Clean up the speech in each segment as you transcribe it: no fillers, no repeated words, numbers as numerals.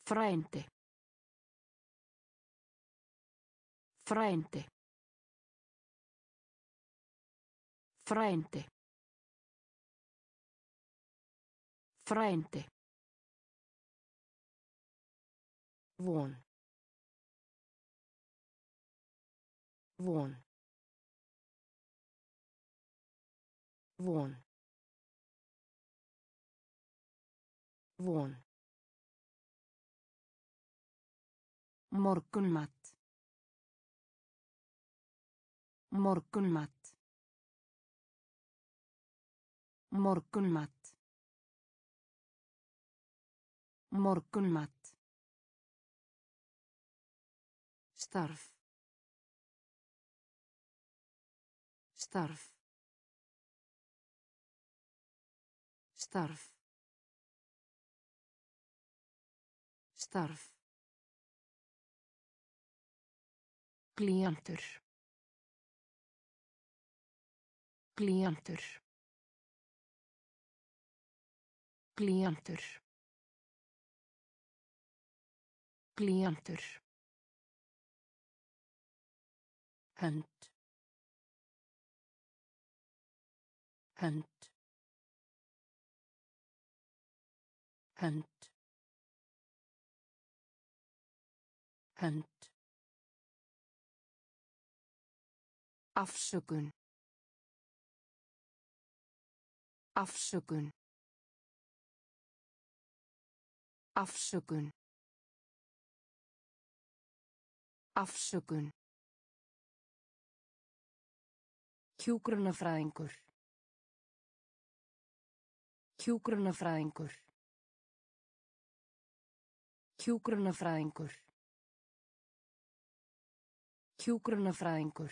Frændi. Frændi. Frændi. Frændi. Von. Von. Von. Von. Morgunmat. Morgunmat. Morgunmat. Morgunmat. Starf. Starf. Starf. Starf. Glíantur. Glíantur. Glíantur. Glíantur. Hönd. Hönd. Hönd. Hönd. Afsökun. Afsökun. Afsökun. Afsökun. Hjúkrunarfræðingur. Hjúkrunarfræðingur. Hjúkrunarfræðingur. Hjúkrunarfræðingur.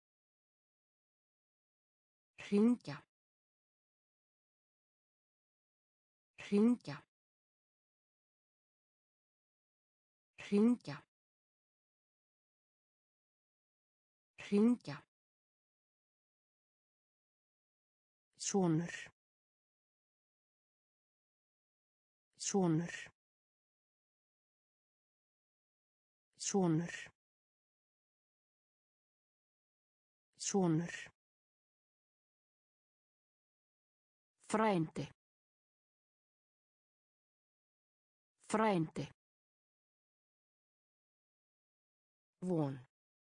Hringja. Hringja. Hringja. Hringja. Sonur. Sonur. Sonur. Sonur. Frændi. Frændi. Von.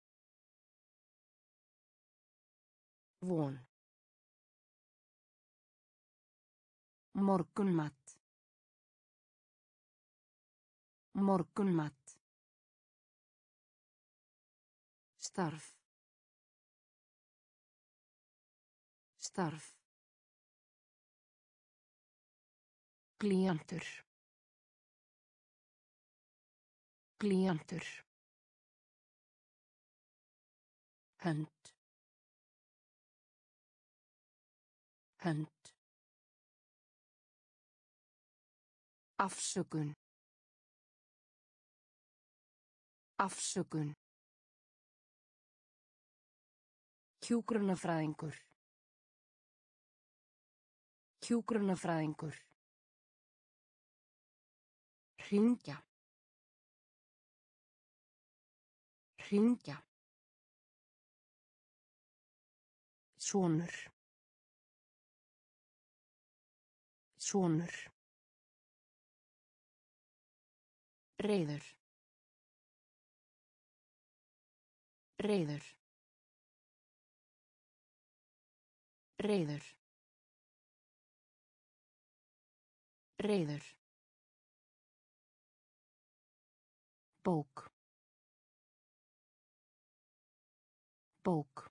Von. Morgunmat. Morgunmat. Starf. Starf. Glíantur. Glíantur. Hönd. Hönd. Afsökun. Afsökun. Hjúkrunarfræðingur. Hjúkrunarfræðingur. Hringja. Hringja. Sonur. Sonur. Reiður. Reiður. Reiður. Reiður. Bók. Bók.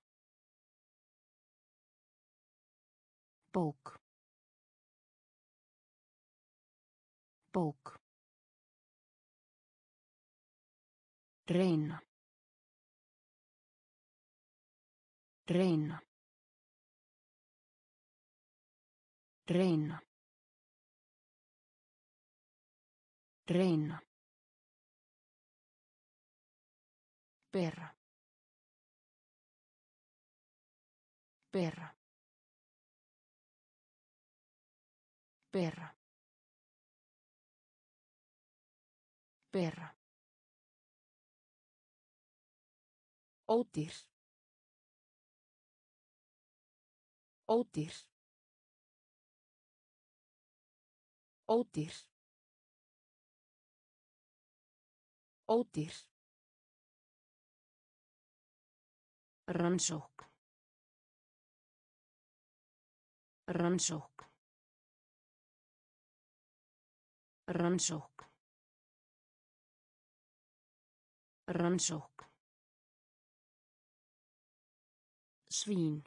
Bók. Bók. Reyna. Reyna. Reyna. Reyna. Bera. Bera. Bera. Bera. Ódýr. Ódýr. Ódýr. Ódýr. Rannsókn. Rannsókn. Rannsókn. Rannsókn. Svín.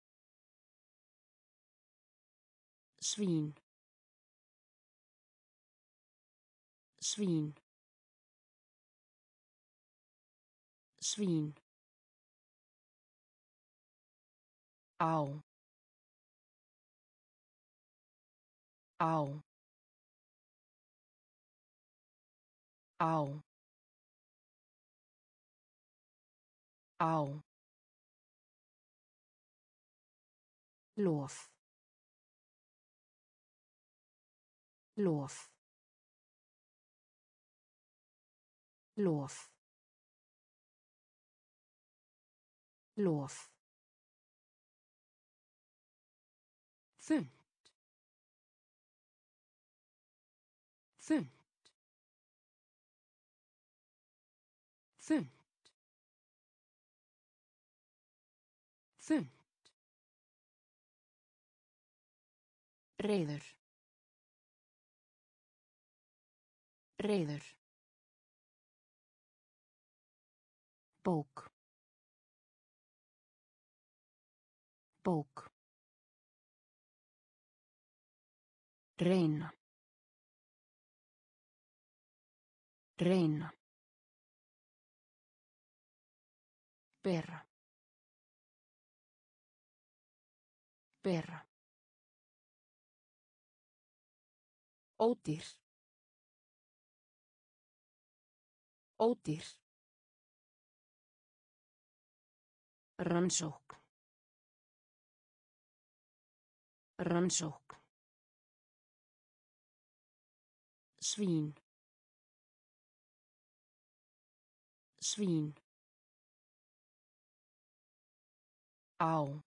Svín. Svín. Svín. Á. Á. Á. Á. Lof. Lof. Lof. Lof. Þunnt. Þunnt. Þunnt. Þunnt. Reiður. Reiður. Bók. Bók. Reyna. Reyna. Bera. Bera. Ódýr. Ódýr. Rannsókn. Rannsókn. Svín. Svín. Á.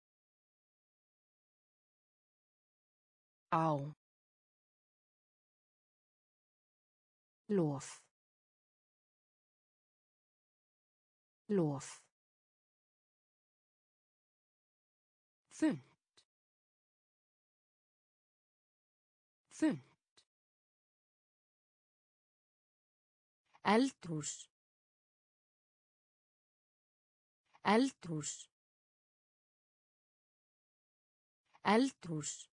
Á. Lof. Lof. Þunnt. Þunnt. Eldhús. Eldhús. Eldhús.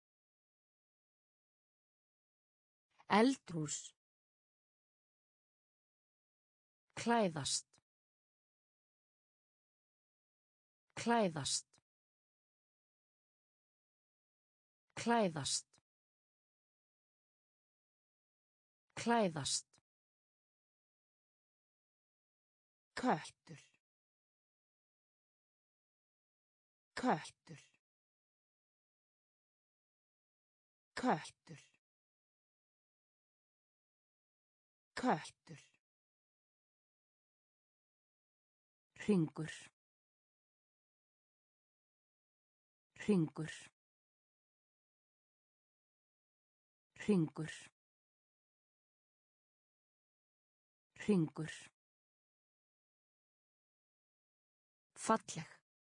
Eldhús. Klæðast. Klæðast. Klæðast. Klæðast. Köttur. Köttur. Köttur. Köttur. Hringur. Hringur. Hringur. Hringur. Falleg.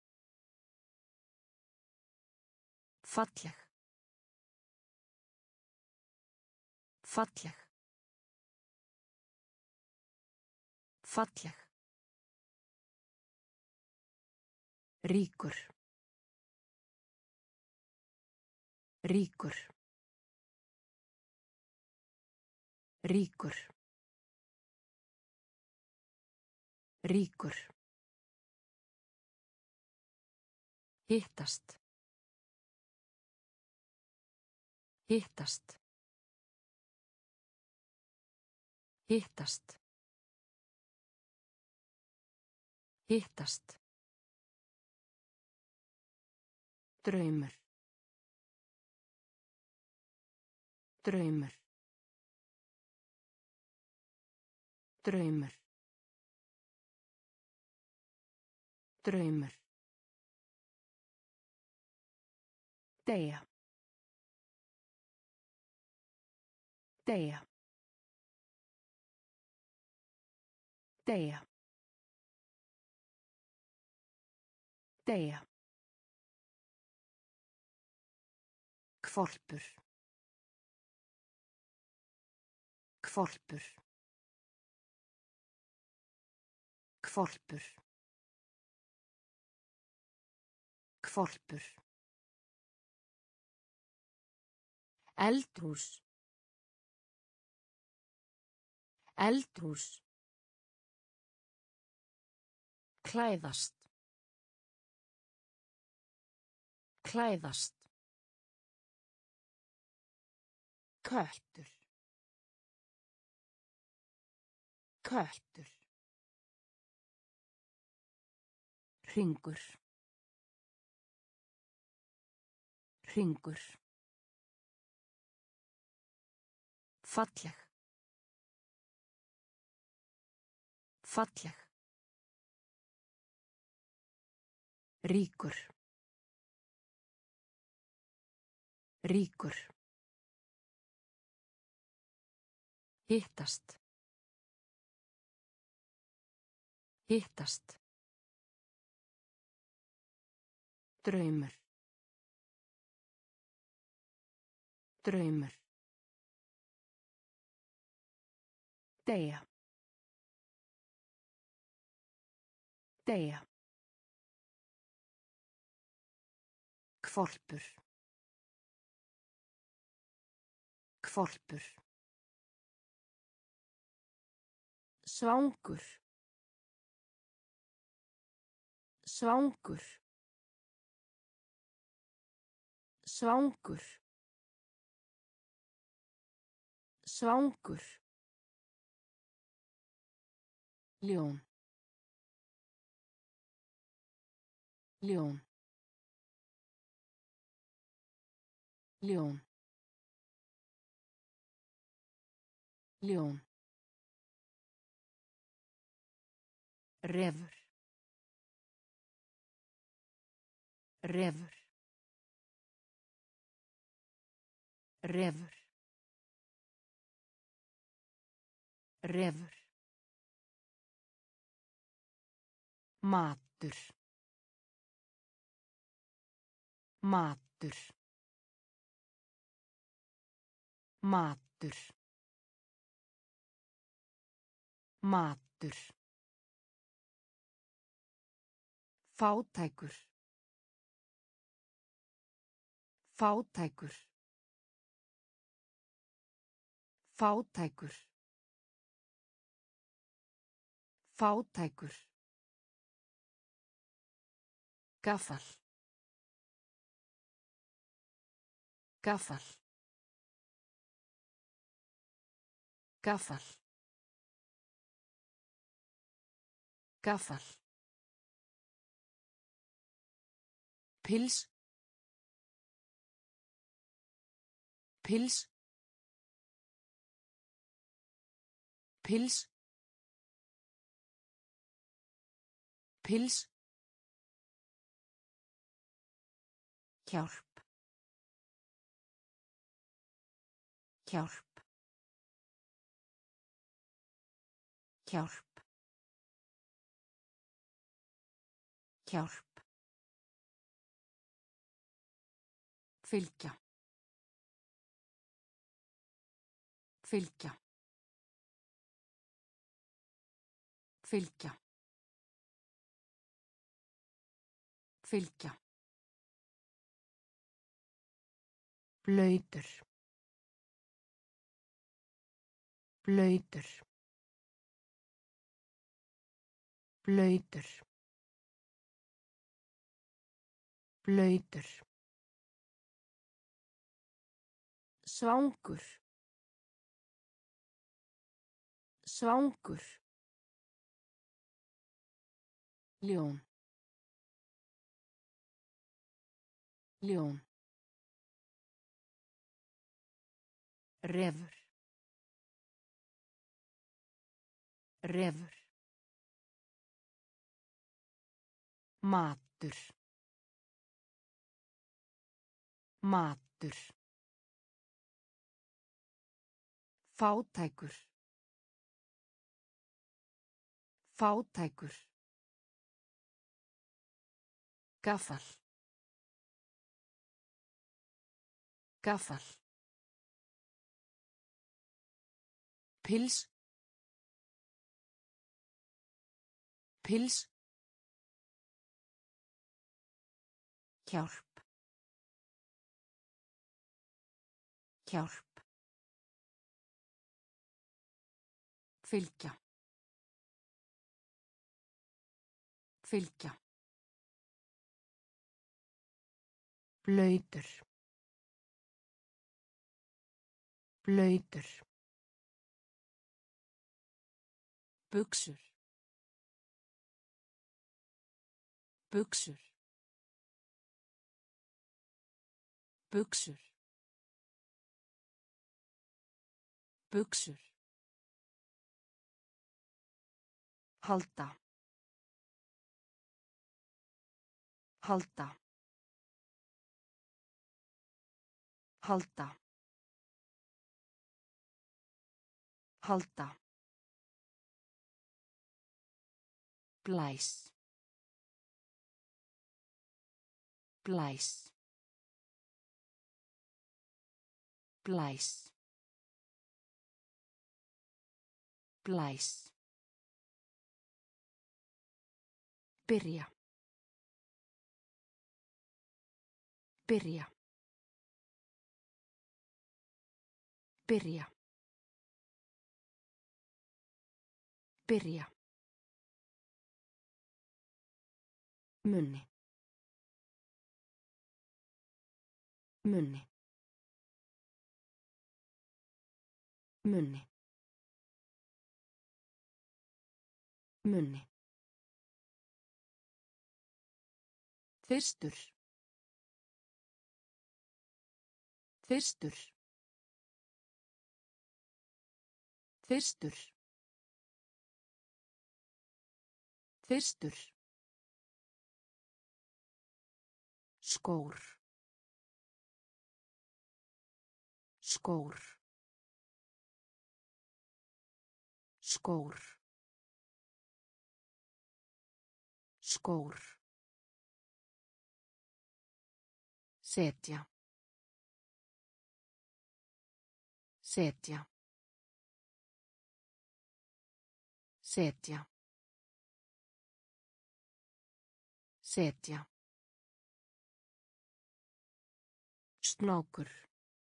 Falleg. Falleg. Falleg. Ríkur. Ríkur. Ríkur. Ríkur. Hittast. Hittast. Hittast. Hittast. Draumur. Draumur. Draumur. Draumur. Deyja. Deyja. Deyja. Deyja. Hvolpur. Hvolpur. Hvolpur. Hvolpur. Eldhús. Eldhús. Klæðast. Klæðast. Köttur. Köttur. Hringur. Hringur. Falleg. Falleg. Ríkur. Ríkur. Hittast. Hittast. Draumur. Draumur. Deyja. Deyja. Hvolpur. Hvolpur. Svangur. Svangur. Svangur. Svangur. Ljón. Ljón. Ljón. Ljón. Refur. Refur. Refur. Refur. Matur. Matur. Matur. Matur. Fátækur. Fátækur. Fátækur. Fátækur. Gaffal. Gaffal. Gaffal. Gaffal. Pils. Pils. Pils. Pils. Hjálp. Hjálp. Hjálp. Hjálp. Fylgja. Fylgja. Fylgja. Fylgja. Blautur. Blautur. Blautur. Blautur. Svangur. Svangur. Ljón. Ljón. Refur. Refur. Matur. Matur. Fátækur. Fátækur. Gaffal. Gaffal. Pils. Pils. Hjálp. Hjálp. Fylgja. Fylgja. Blautur. Blautur. Buxur. Buxur. Buxur. Buxur. Halda. Halda. Halda. Halda. Blæs. Blæs. Blæs. Blæs. Byrja. Byrja. Byrja. Byrja. Munni. Munni. Munni. Munni. Þyrstur. Þyrstur. Þyrstur. Þyrstur. Skór. Skór. Skór. Skór. Setja. Setja. Setja. Setja. Snákur.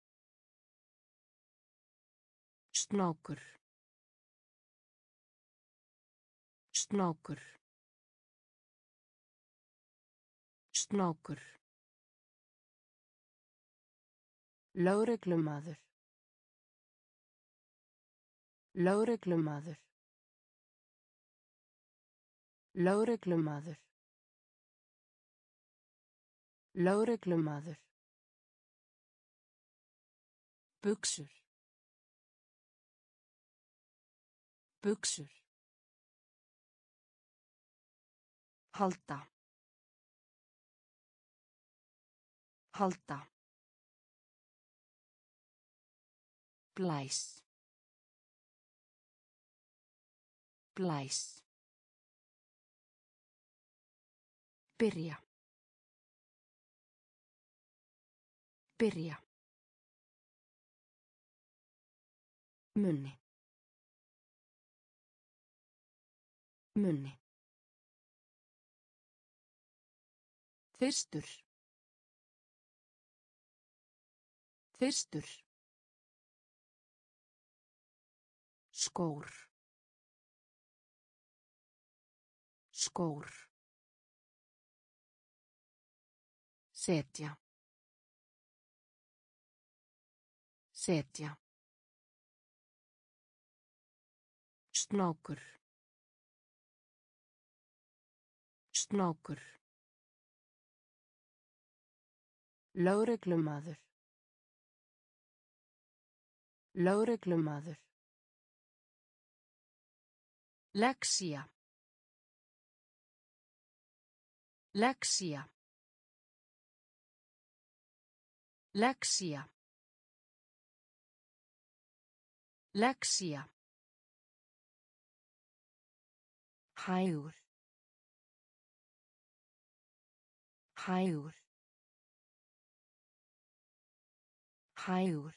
Snákur. Snákur. Snákur. Lögreglumaður. Lögreglumaður. Lögreglumaður. Lögreglumaður. Buxur. Buxur. Halda. Halda. Blæs. Blæs. Byrja. Byrja. Munni. Munni. Þyrstur. Þyrstur. Skór. Skór. Setja. Setja. Snákur. Snákur. Lögreglumaður. Lögreglumaður. Lexía. Lexía. Lexía. Lexía. Hægur. Hægur. Hægur.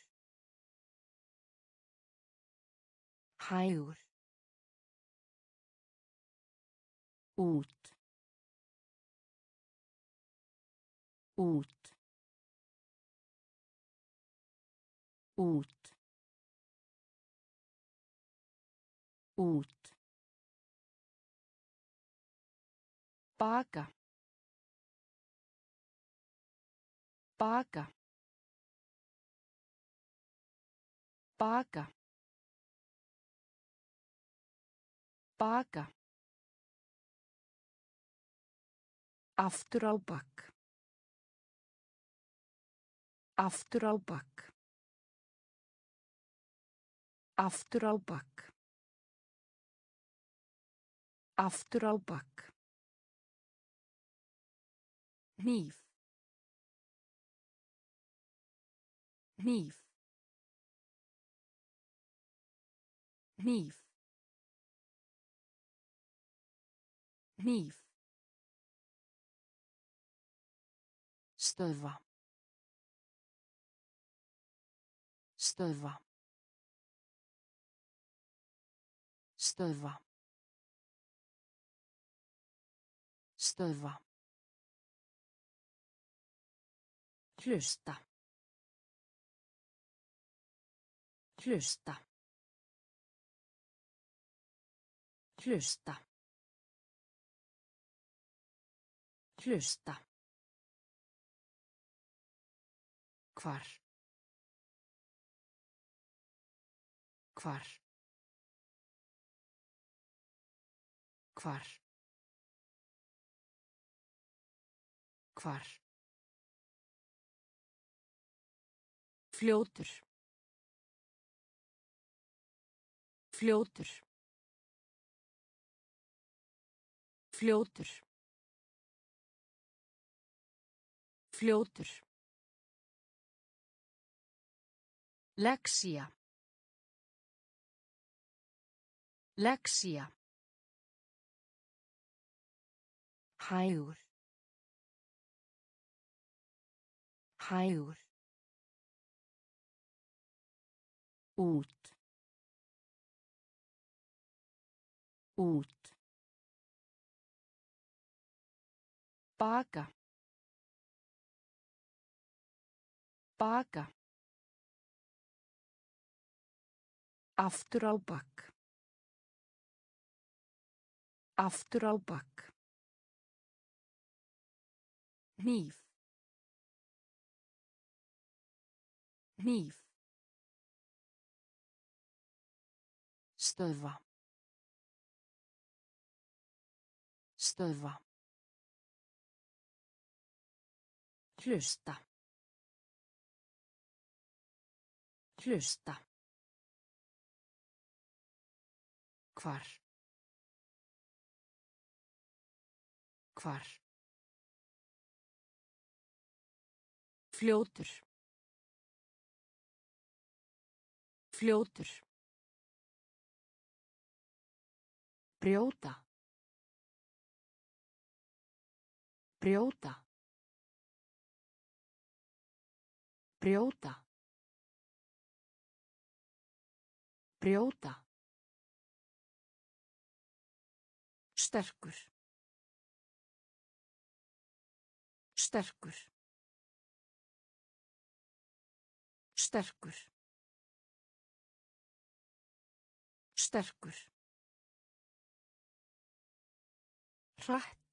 Hægur. Út. Út. Út. Út. Baka. Baka. Baka. Baka. Aftur á bak. Aftur á bak. Aftur á bak. Aftur á bak. Hníf. Hníf. Hníf. Hníf. Stöðva. Stöðva. Stöðva. Stöðva. Hlusta. Hlusta. Hlusta. Hlusta. Hvar. Hvar. Hvar. Hvar. Fljótur. Fljótur. Fljótur. Fljótur. Lexía. Lexía. Hægur. Hægur. Út. Út. Baka. Baka. Aftur á bak. Aftur á bak. Hníf. Hníf. Stöðva. Stöðva. Hlusta. Hlusta. Hvar. Hvar. Fljótur. Fljótur. Brjóta. Brjóta. Brjóta. Brjóta. Sterkur. Sterkur. Sterkur. Sterkur. Hratt.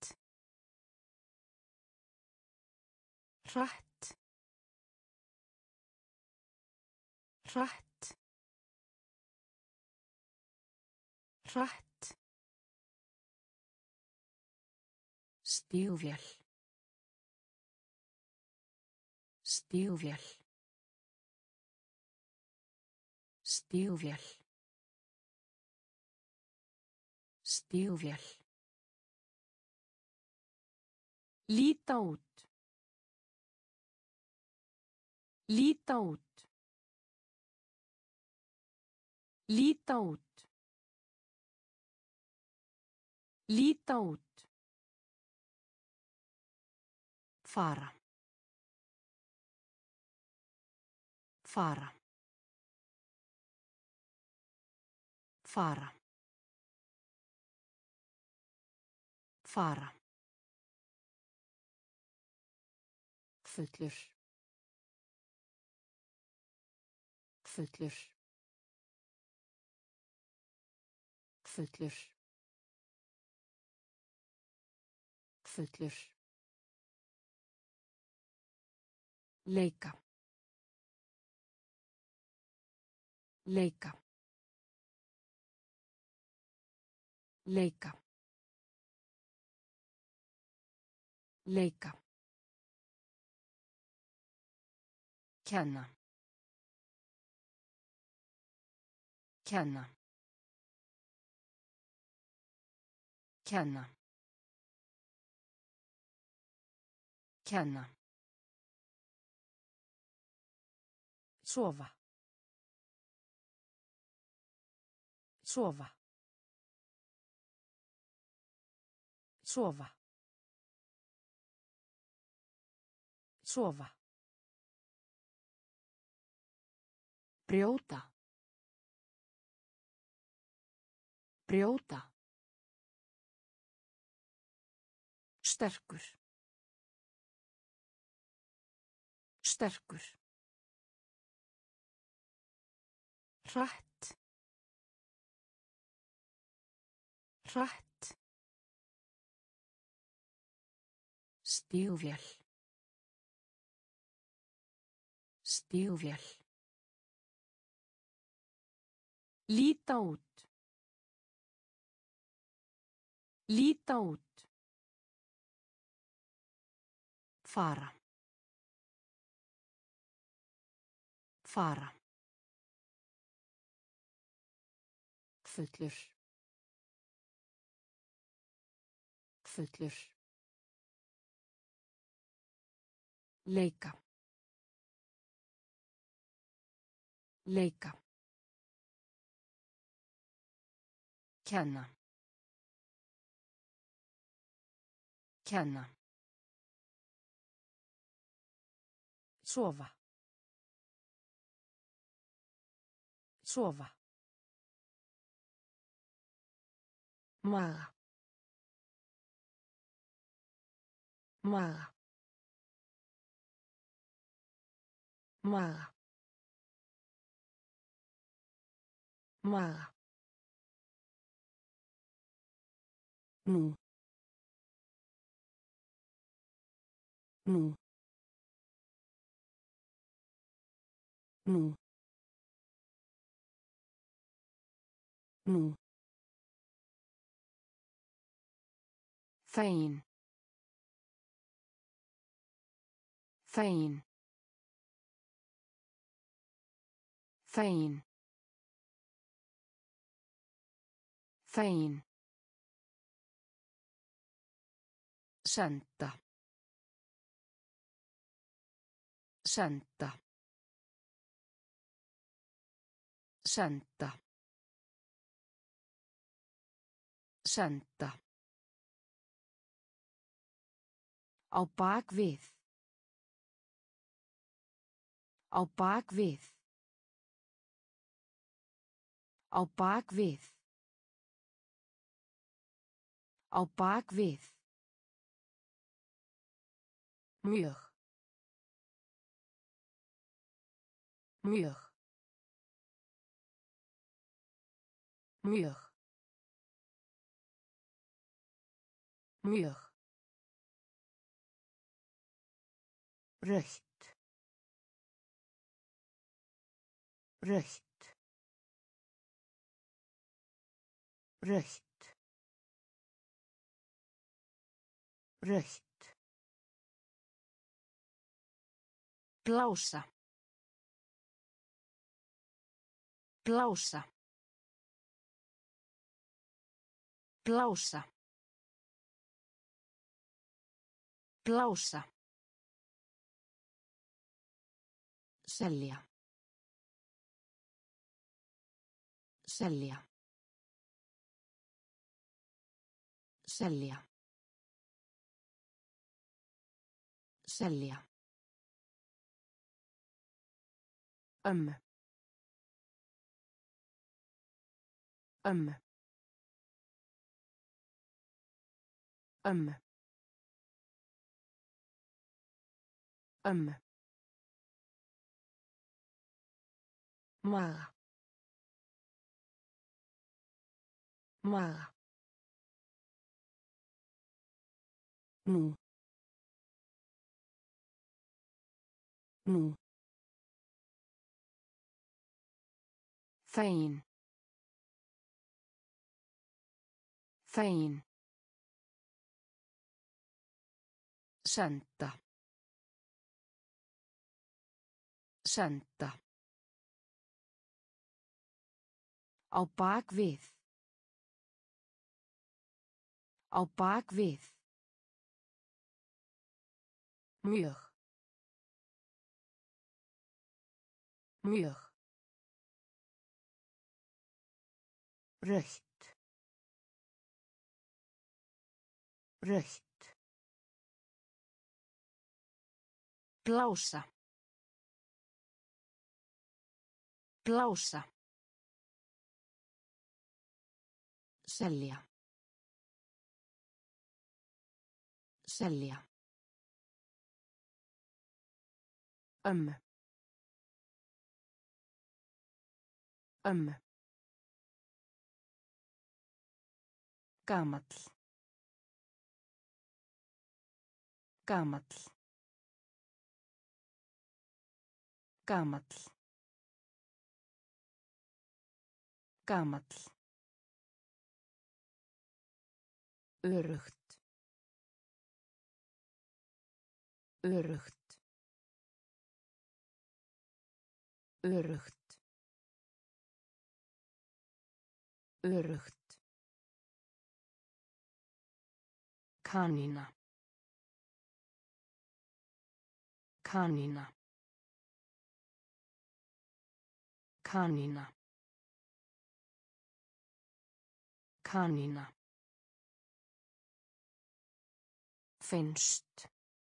Hratt. Hratt. Hratt. Stígvél. Stígvél. Stígvél. Stígvél. Líta út. Líta út. Líta út. Líta út. Fara. Fara. Fara. Fara. Fullur. Fullur. Fullur. Fullur. Leika. Leika. Leika. Leika. Kenna. Kenna. Kenna. Kenna. Sofa. Sofa. Sofa. Sofa. Brjóta. Brjóta. Sterkur. Sterkur. Hratt. Hratt. Stígvél. Stígvél. Líta út. Líta út. Fara. Fara. Fullur. Fullur. Leika. Leika. Kenna. Kenna. Sofa. Sofa. Maga. Maga. Maga. Maga. Nú. Nú. Nú. Nú. Fegin. Fegin. Fegin. Fegin. Senda. Senda. Senda. Senda. Á bak við. Á bak við. Á bak við. Á bak við. Mjög. Mjög. Mjög. Mjög. Rautt. Rautt. Rautt. Rautt. Blása. Blása. Blása. Blása. Selja. Selja. Selja. Selja. Ömmu. Ömmu. Ömmu. Ömmu. Maga. Maga. Nú. Nú. Fegin. Fegin. Senda. Senda. Á bak við. Á bak við. Mjög. Mjög. Rautt. Rautt. Blása. Blása. Selja. Selja. Ömmu. Ömmu. Gamall. Gamall. Gamall. Gamall. Öruggt. Öruggt. Öruggt. Öruggt. Kanína. Kanína. Kanína. Kanína. Finnst.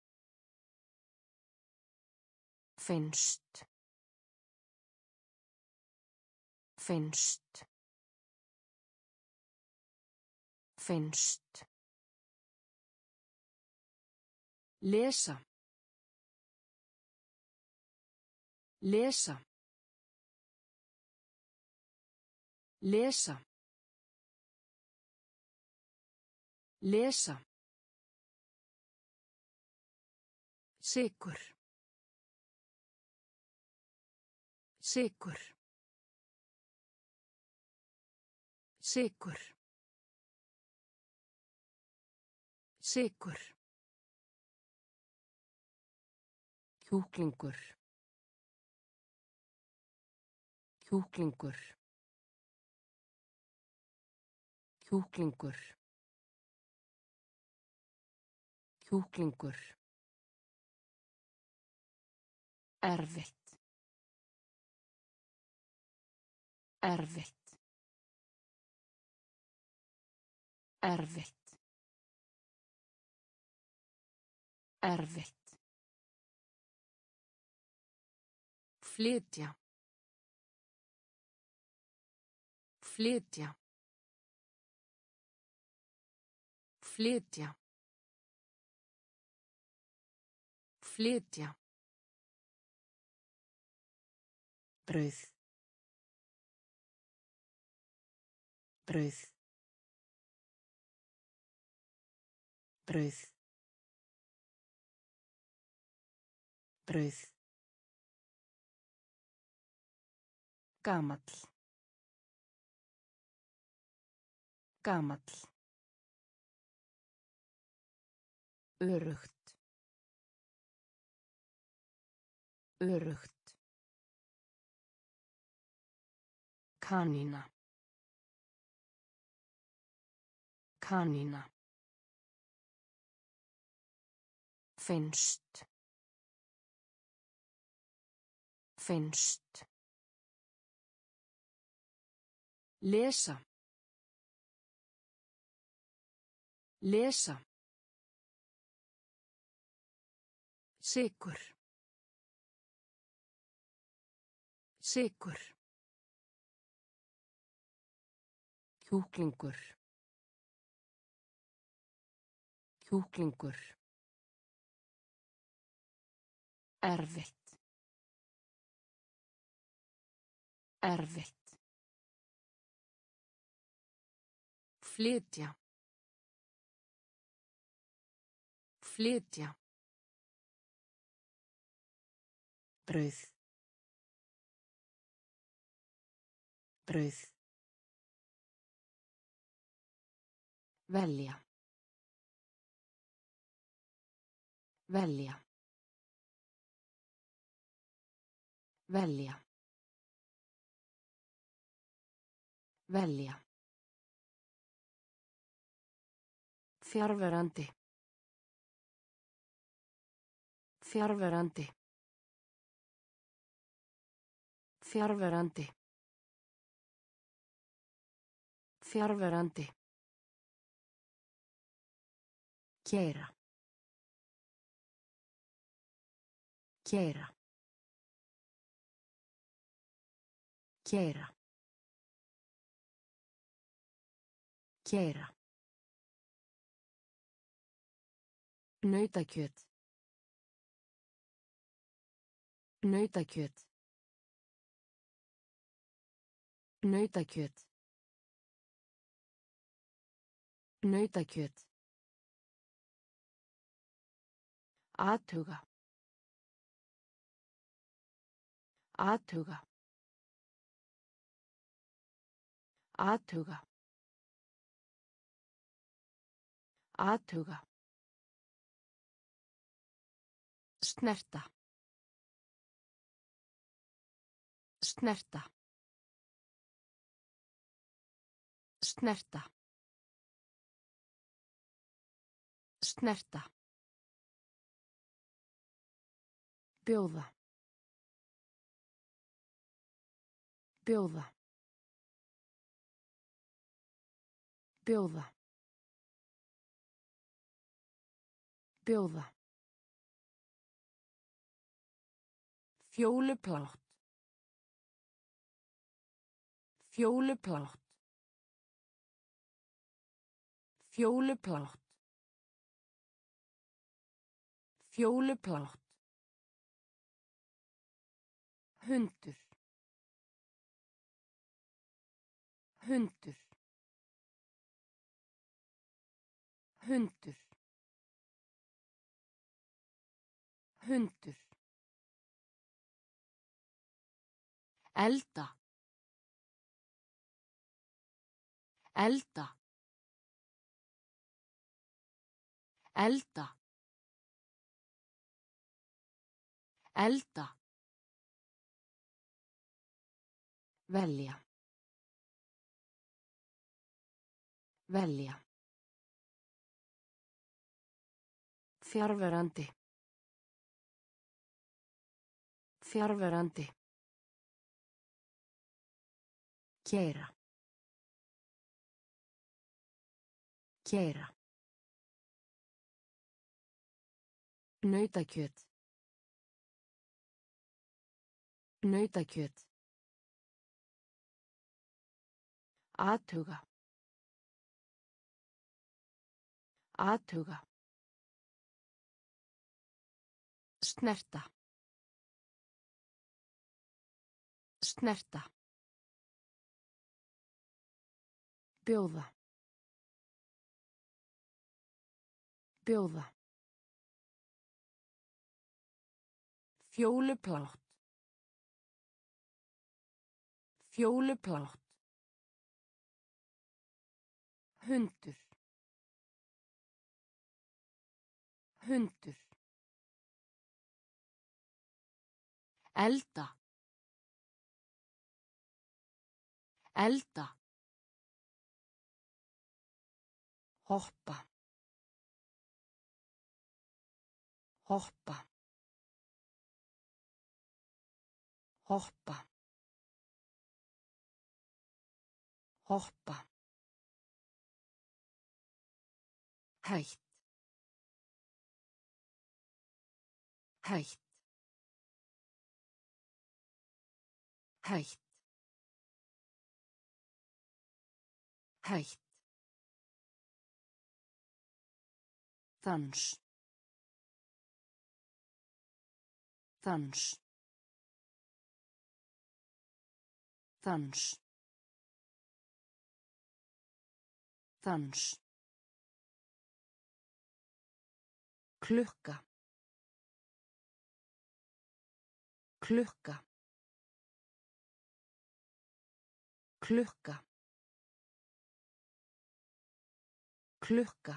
Finnst. Finnst. Finnst. Lesa. Lesa. Lesa. Lesa. Sykur. Sykur. Sykur. Sykur. Kjúklingur. Kjúklingur. Kjúklingur. Kjúklingur. Erfitt. Erfitt. Erfitt. Erfitt. Flytja. Flytja. Flytja. Flytja. Brauð. Brauð. Brauð. Brauð. Gamall. Gamall. Öruggt. Öruggt. Kanína. Kanína. Finnst. Finnst. Lesa. Lesa. Sykur. Sykur. Kjúklingur. Kjúklingur. Erfitt. Erfitt. Flytja. Flytja. Brauð. Brauð. Velja. Velja. Velja. Velja. Fjarverandi. Fjarverandi. Fjarverandi. Fjarverandi. Keyra. Keyra. Keyra. Keyra. Nautakjöt. Nautakjöt. Nautakjöt. Nautakjöt. Athuga. Athuga. Athuga. Athuga. Snerta. Snerta. Snerta. Snerta. Bjóða. Bjóða. Bjóða. Bjóða. Fjóluplátt. Fjóluplátt. Fjóluplátt. Fjóluplátt. Hundur. Hundur. Hundur. Hundur. Elda. Elda. Elda. Elda. Velja. Velja. Fjarverandi. Fjarverandi. Keyra. Keyra. Nautakjöt. Nautakjöt. Athuga. Athuga. Snerta. Snerta. Bjóða. Bjóða. Fjóluplátt. Fjóluplátt. Hundur. Hundur. Elda. Elda. hoppa hoppa hoppa hoppa hætt hætt hætt hætt dans dans dans dans klukka klukka klukka klukka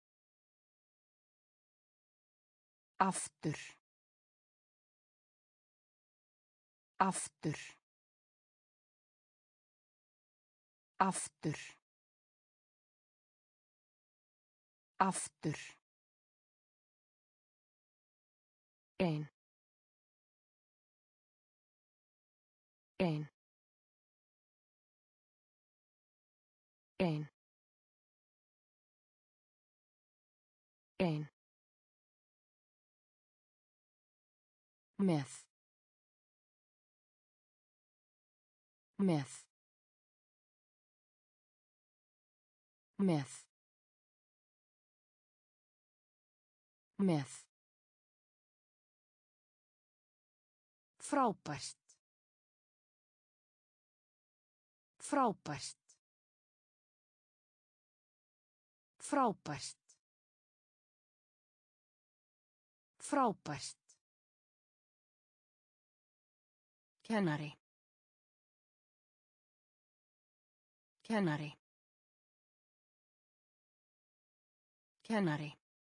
aftur aftur aftur aftur ein ein ein ein með með með með frábært frábært frábært frábært kennari kennari kennari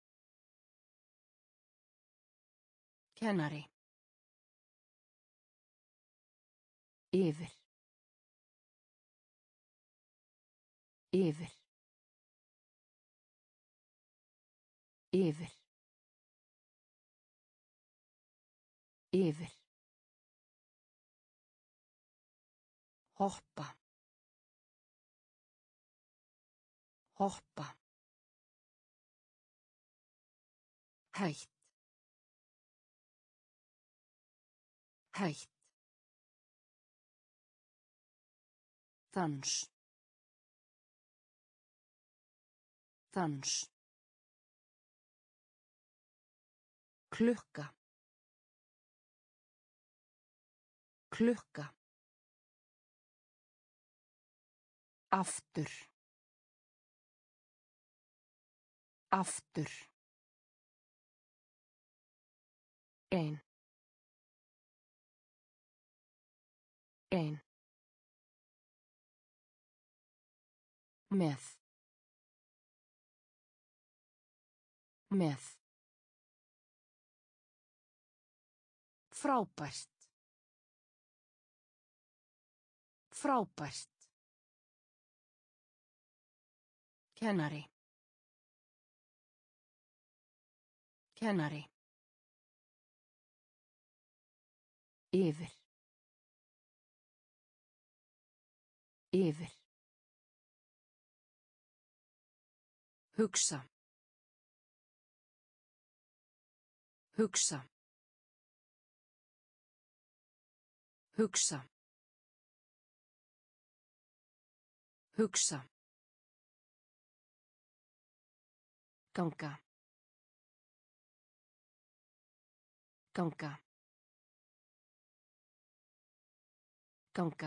kennari yfir yfir yfir yfir hoppa hoppa hætt hætt dans dans klukka klukka aftur aftur ein ein með með frábært frábært kennari kennari yfir yfir hugsa hugsa hugsa hugsa ganga ganga ganga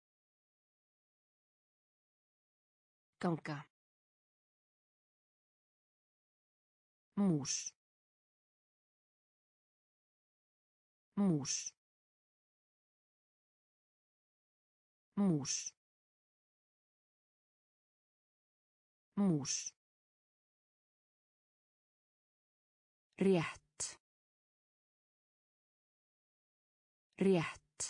ganga mús mús mús mús rétt rétt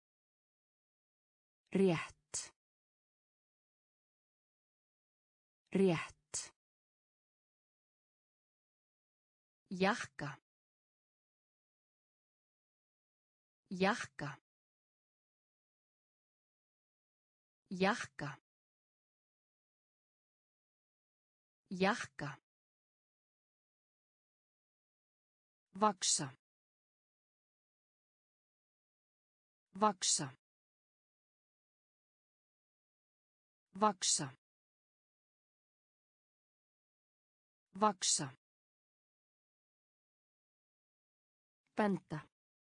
rétt Rétt. Jakka. Jakka. Jakka. Jakka. Vaksa. Vaksa. Vaksa. Vaksa. Benda.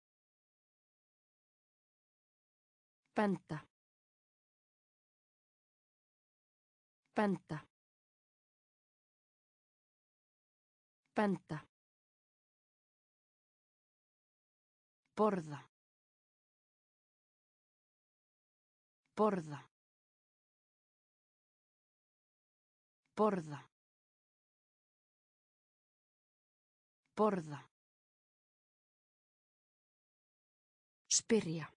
Benda. Benda. Benda. Borða. Borða. Borða. Borða. Spyrja.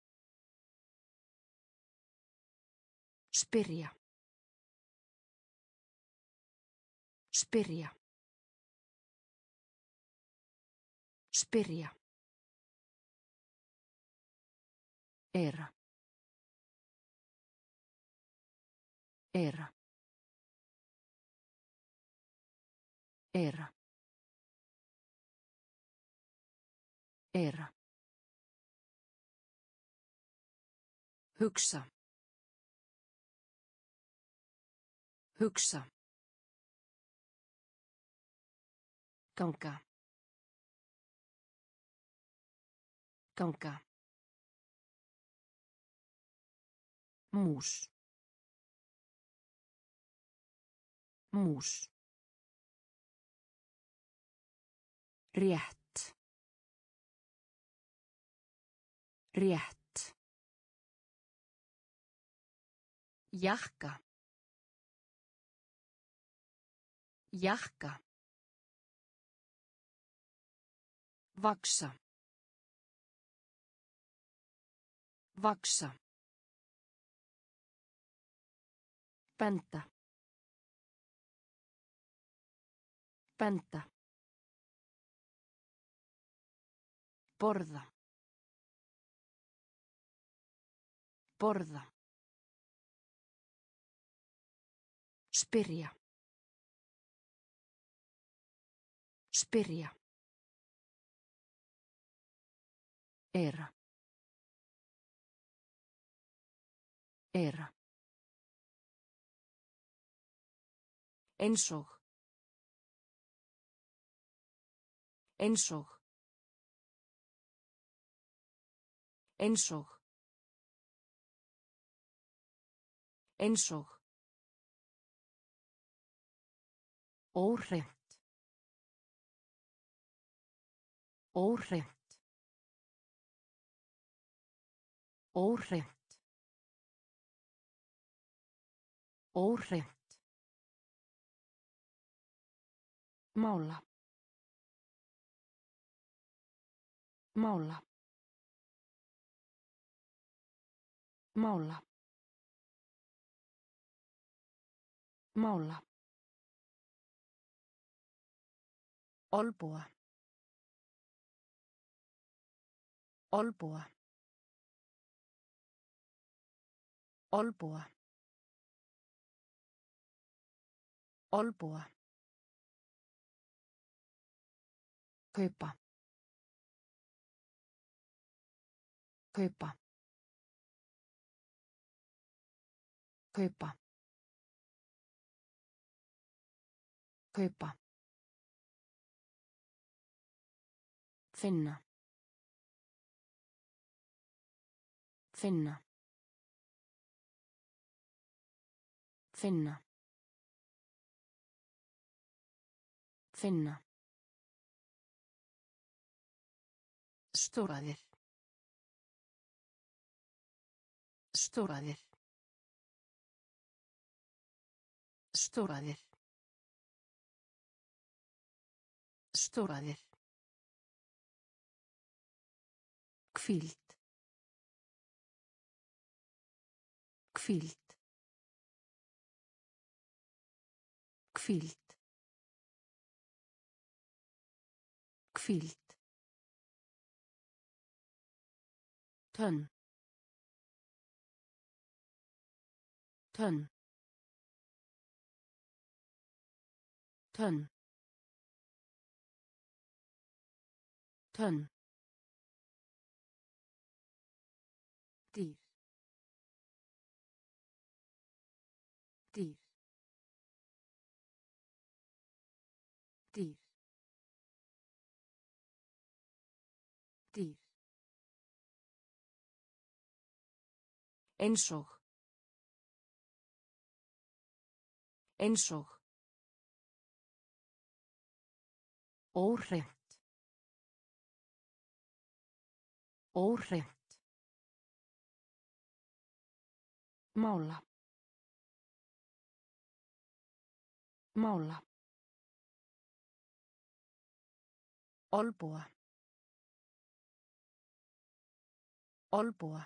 Spyrja. Spyrja. Spyrja. Era. Era. Era. Era. Hugsa. Hugsa. Ganga. Ganga. Mús. Mús. Rétt. Rétt. Jakka. Jakka. Vaksa. Vaksa. Benda. Benda. Borða. Borða. Spyrja. Spyrja. Era. Era. Einsog. Einsog. Einsog. Einsog. Óhreint. Óhreint. Óhreint. Óhreint. Mála. Mála. Mála. Mála. Olbúa. Olbúa. Olbúa. Olbúa. Kaupa. Kaupa. Kaupa. Kaupa. Finna. Finna. Finna. Finna. Stóraðir. Stóraðir. Stóraðir. Stóraðir. Hvíld. Hvíld. Hvíld. Hvíld. Tönn. Tönn. Tönn. Tönn. Dýr. Dýr. Dýr. Dýr. Eins og. Eins og. Óhreint. Óhreint. Mála. Mála. Olbúa. Olbúa.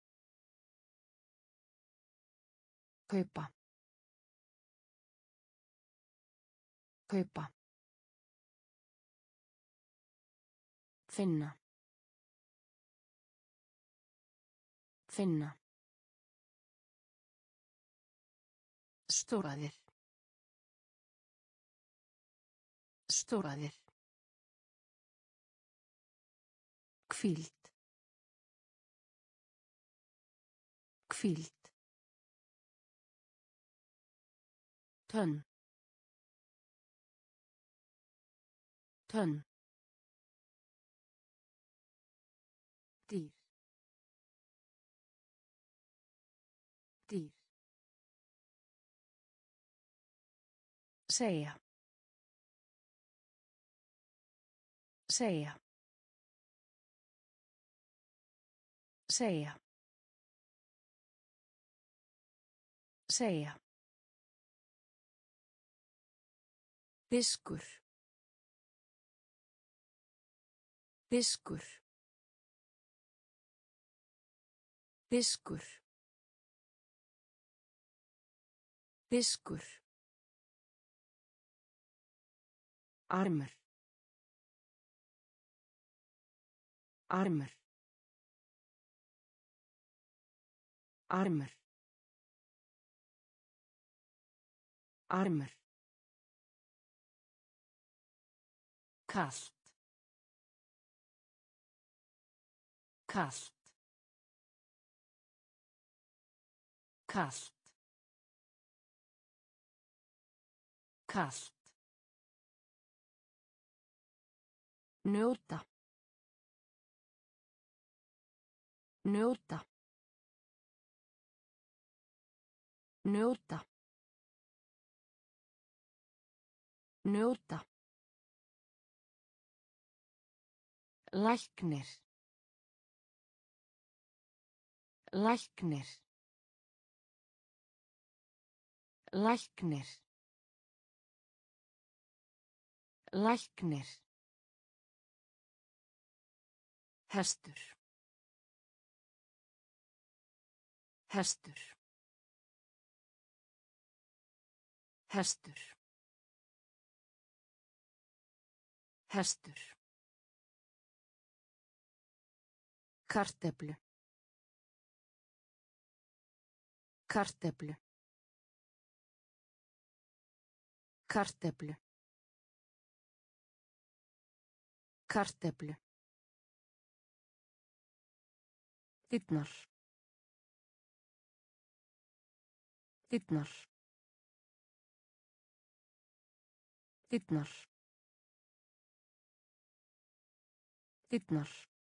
Kaupa. Kaupa. Finna. Finna. Stóraðir. Stóraðir. Hvíld. Hvíld. Tönn. Tönn. Dýr. Dýr. Segja. Segja. Segja. Segja. Diskur. Diskur. Diskur. Diskur. Armur. Armur. Armur. Armur. Kalt. Kalt. Kalt. Kalt. Njóta. Njóta. Njóta. Njóta. Læknir. Læknir. Læknir. Læknir. Hestur. Hestur. Hestur. Hestur. Kartöflu. Kartöflu. Kartöflu. Kartöflu. Dyrnar. Dyrnar. Dyrnar. Dyrnar.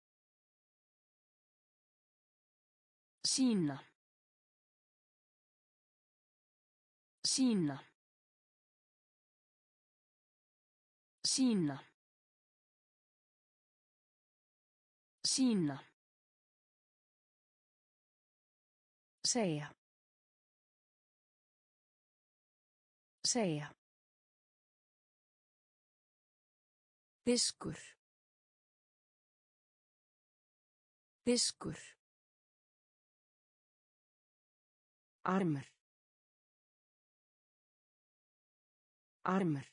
Sýna. Sýna. Sýna. Sýna. Segja. Segja. Diskur. Diskur. Armur. Armur.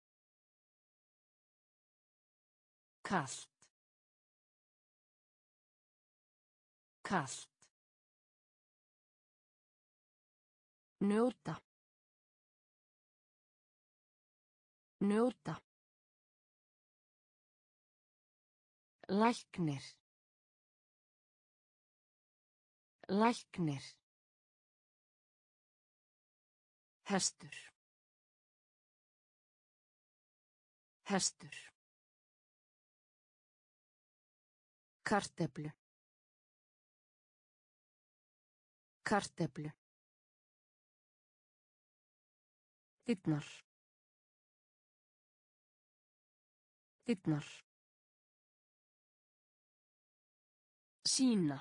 Kalt. Kalt. Njóta. Njóta. Læknir. Læknir. Hestur. Hestur. Kartöflu. Kartöflu. Dyrnar. Dyrnar. Sýna.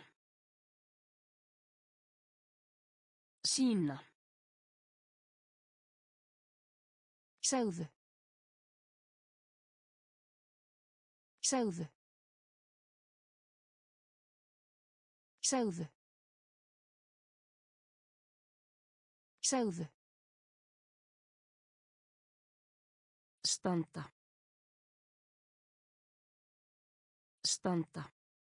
Sýna. Segðu. Segðu. Segðu. Segðu. Standa. Standa.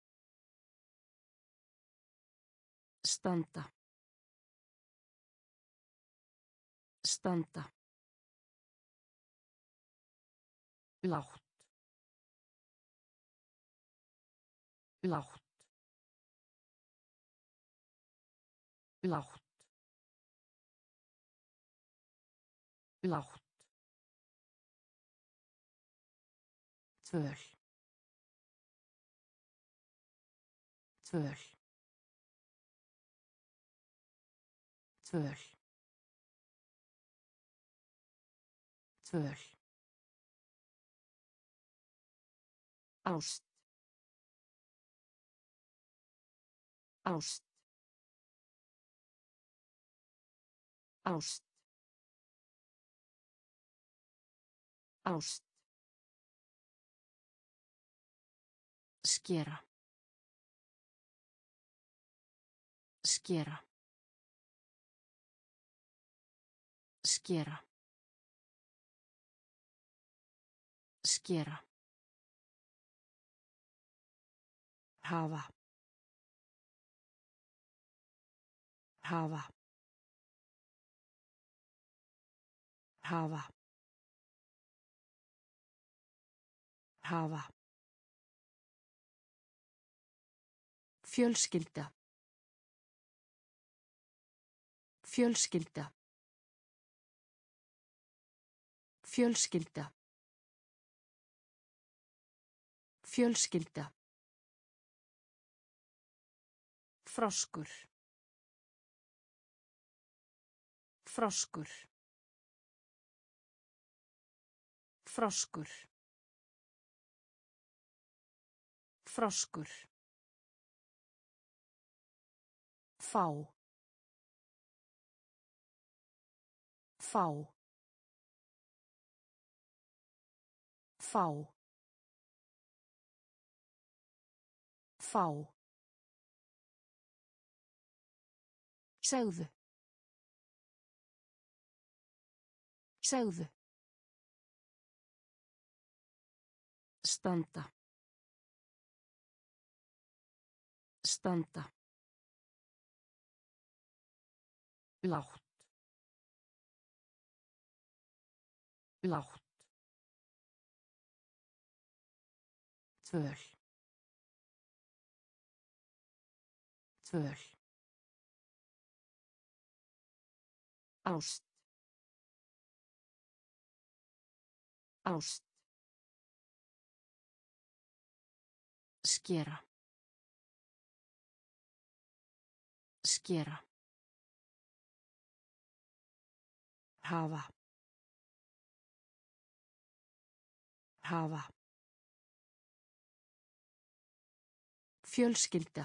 Standa. Standa. Lágt. Lágt. Lágt. Lágt. Tvöl. Tvöl. Tvöl. Tvöl. Ást. Ást. Ást. Ást. Skera. Skera. Skera. Skera. Hafa. Hafa. Hafa. Hafa. Fjölskylda. Fjölskylda. Fjölskylda. Fjölskylda. Froskur. Froskur. Froskur. Froskur. Fá. Fá. Fá. Fá. Segðu. Segðu. Standa. Standa. Lágt. Lágt. Tvöl. Tvöl. Ást. Ást. Skera. Skera. Hafa. Hafa. Fjölskylda.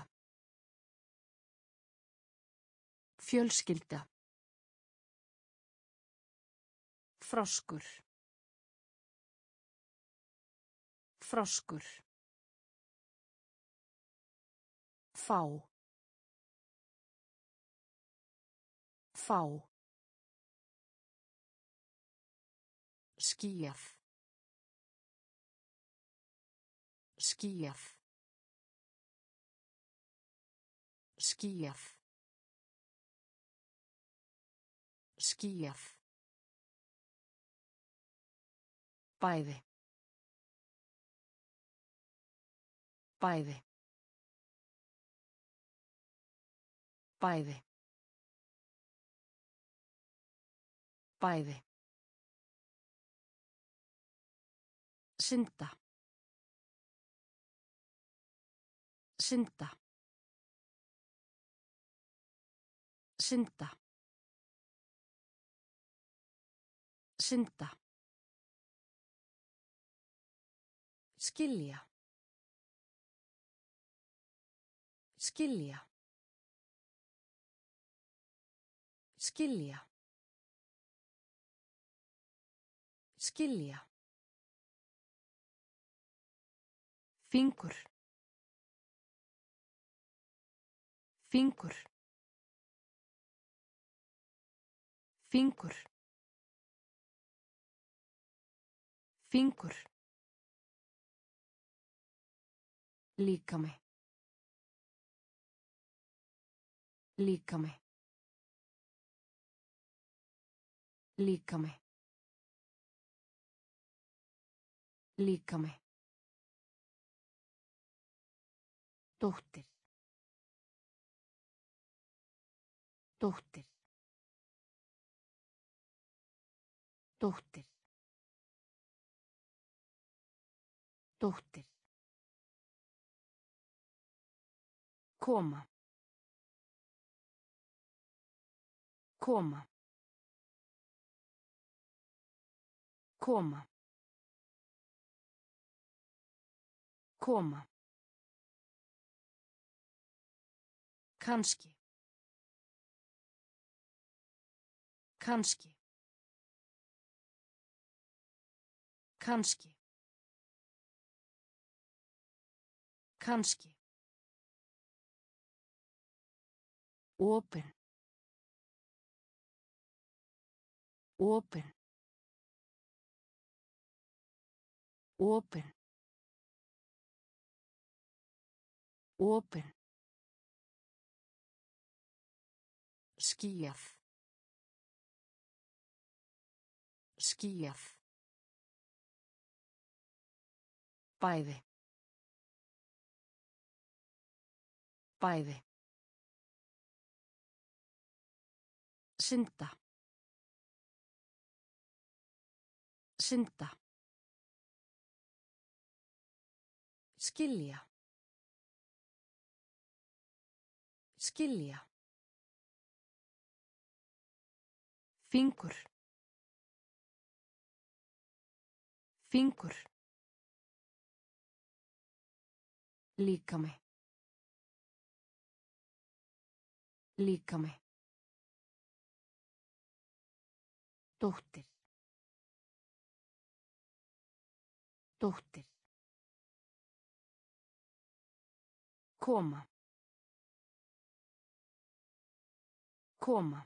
Fjölskylda. Froskur. Froskur. Fá. Fá. Skýjað. Skýjað. Skýjað. Skýjað. Bæði. Bæði. Bæði. Bæði. Synda. Synda. Synda. Synda. Skilja. Skilja. Skilja. Skilja. Fingur. Fingur. Fingur. Fingur. Líkami. Líkami. Líkami. Líkami. Dóttir. Dóttir. Dóttir. Dóttir. Koma. Koma. Koma. Koma. Kannski. Kannski. Kannski. Kannski. Opin. Opin. Opin. Opin. Skýjað. Skýjað. Bæði. Bæði. Synda. Synda. Skilja. Skilja. Fingur. Fingur. Líkami. Líkami. Dóttir. Dóttir. Koma. Koma.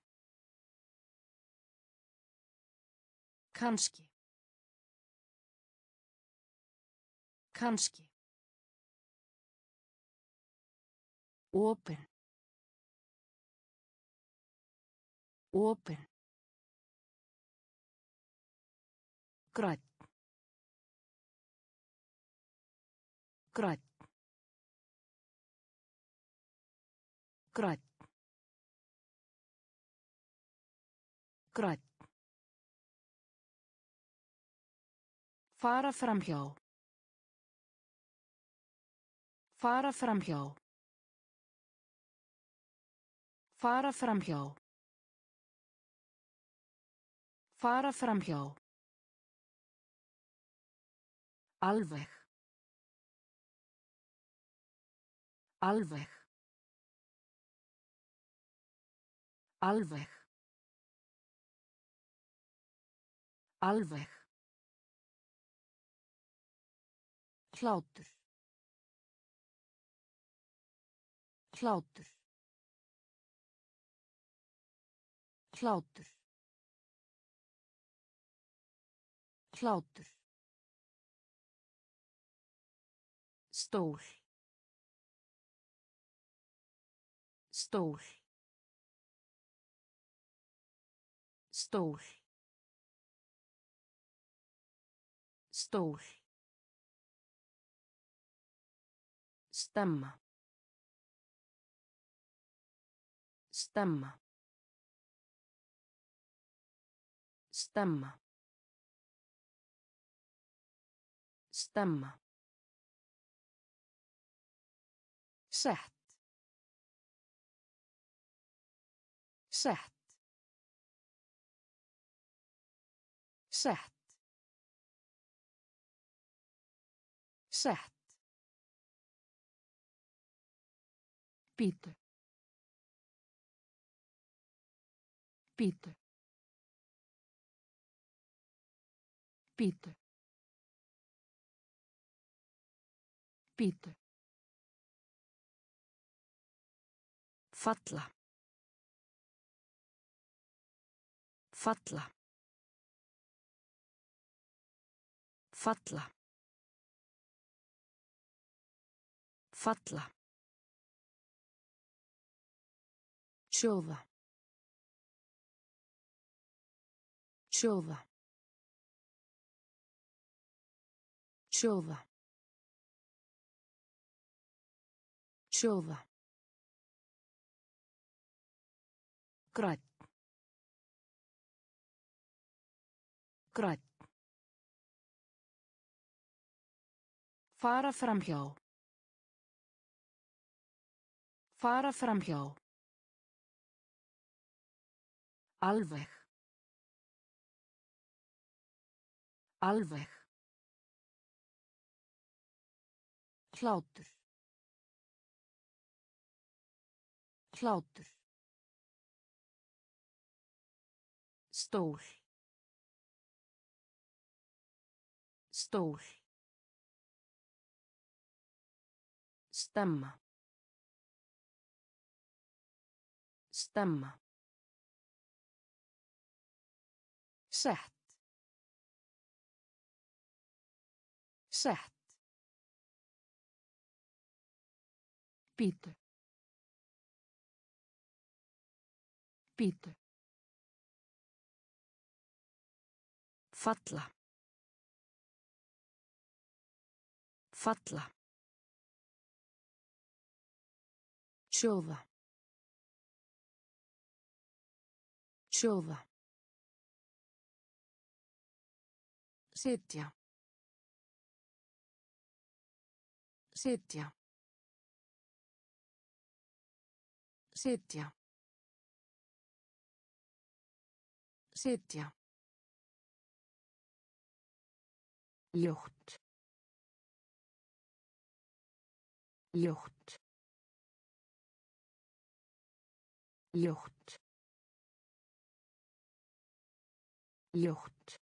Kannski. Kannski. Opin. Opin. Grænn. Grænn. Grænn. Grænn. Fara framhjá. Fara framhjá. Fara framhjá. Fara framhjá. Alveg. Alveg. Alveg. Alveg. Hlátur. Hlátur. Hlátur. Hlátur. Stól. Stól. Stól. Stól. Stemma. Stemma. Stemma. Stemma. Sett. Sett. Sett. Sett. Bíddu. Bíddu. Bíddu. Bíddu. Falla. Falla. Falla. Falla. Sjóða. Sjóða. Sjóða. Sjóða. Grænn. Grænn. Fara framhjá. Fara framhjá. Alveg. Alveg. Hlátur. Hlátur. Stól. Stól. Stemma. Stemma. Sett. Sett. Bíddu. Bíddu. Falla. Falla. Sjóða. Sjóða. Sitja. Sitja. Sitja. Sitja. Ljótt. Ljótt. Ljótt. Ljótt.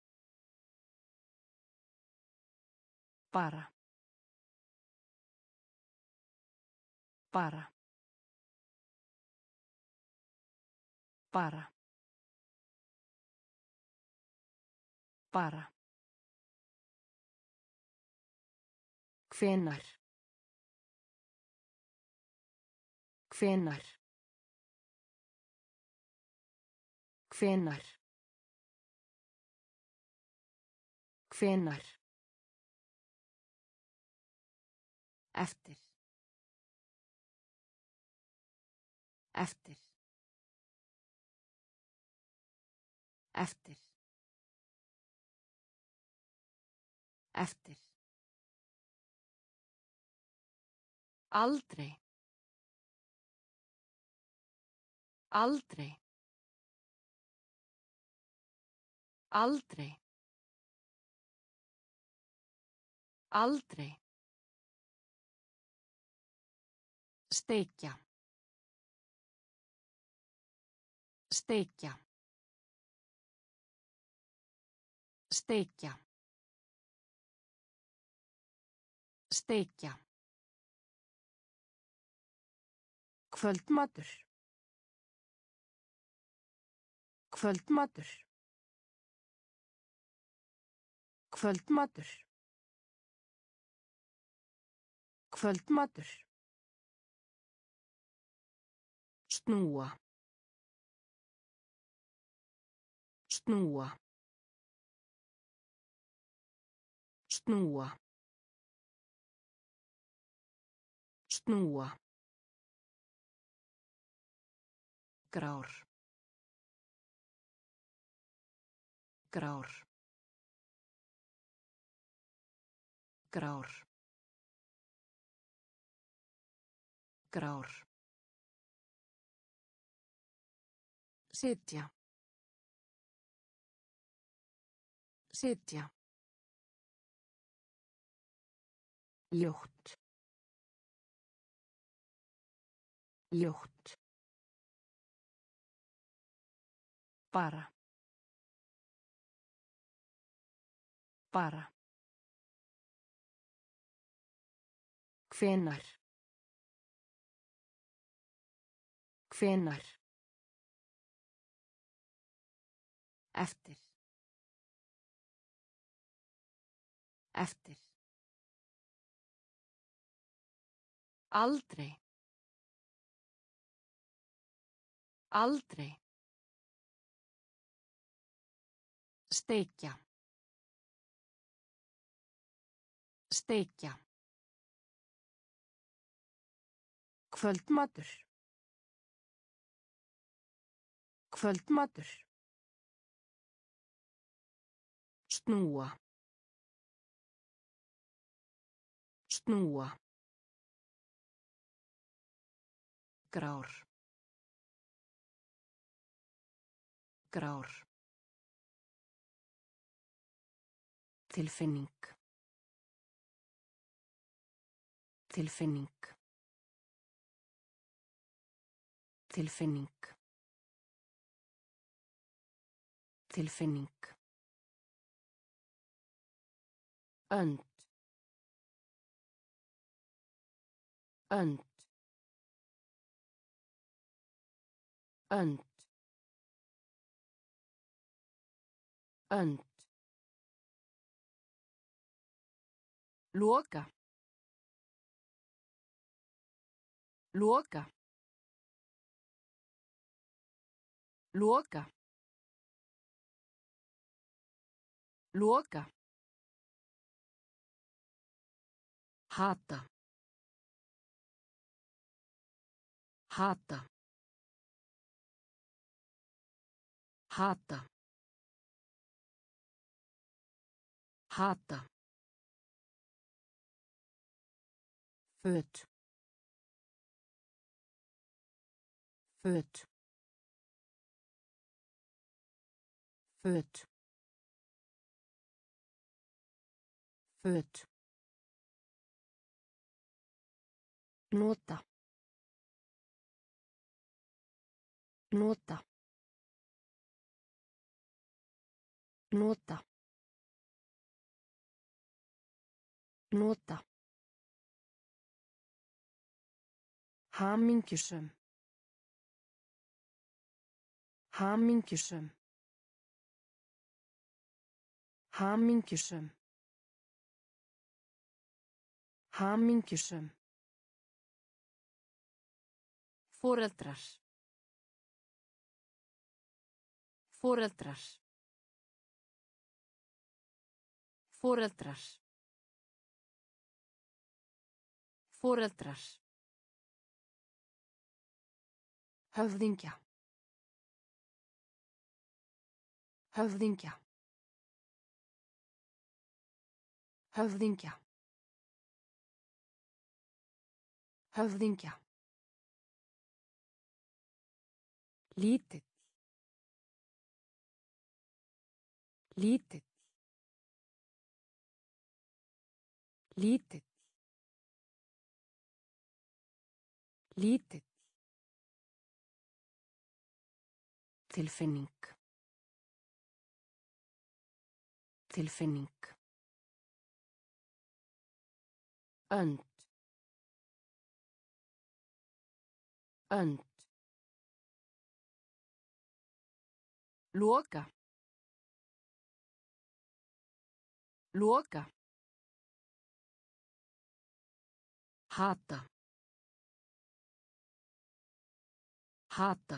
Bara. Bara. Bara. Bara. Hvenær. Hvenær. Hvenær. Hvenær. Eftir. Eftir. Eftir. Eftir. Aldrei. Aldrei. Aldrei. Aldrei. Steikja. Steikja. Steikja. Steikja. Kvöldmatur. Kvöldmatur. Kvöldmatur. Kvöldmatur. Snúa. Snúa. Snúa. Snúa. Grár. Grár. Grár. Grár. Sitja. Sitja. Ljótt. Ljótt. Bara. Bara. Hvenær. Hvenær. Eftir. Eftir. Aldrei. Aldrei. Steikja. Steikja. Kvöldmatur. Kvöldmatur. Snúa. Snúa. Grár. Grár. Tilfinning. Tilfinning. Tilfinning. Tilfinning. Önd. Önd. Önd. Önd. Loka. Loka. Loka. Loka. Hata. Hata. Hata. Hata. Föt. Föt. Föt. Föt. Nota. Nota. Nota. Nota. Hamingjusöm. Hamingjusöm. Hamingjusöm. Hamingjusöm. Foreldrar. Foreldrar. Foreldrar. Foreldrar. Höfðingja. Höfðingja. Höfðingja. Höfðingja. Lítill. Lítill. Lítill. Lítill. Tilfinning. Tilfinning. Önd. Önd. Loka. Loka. Hata. Hata.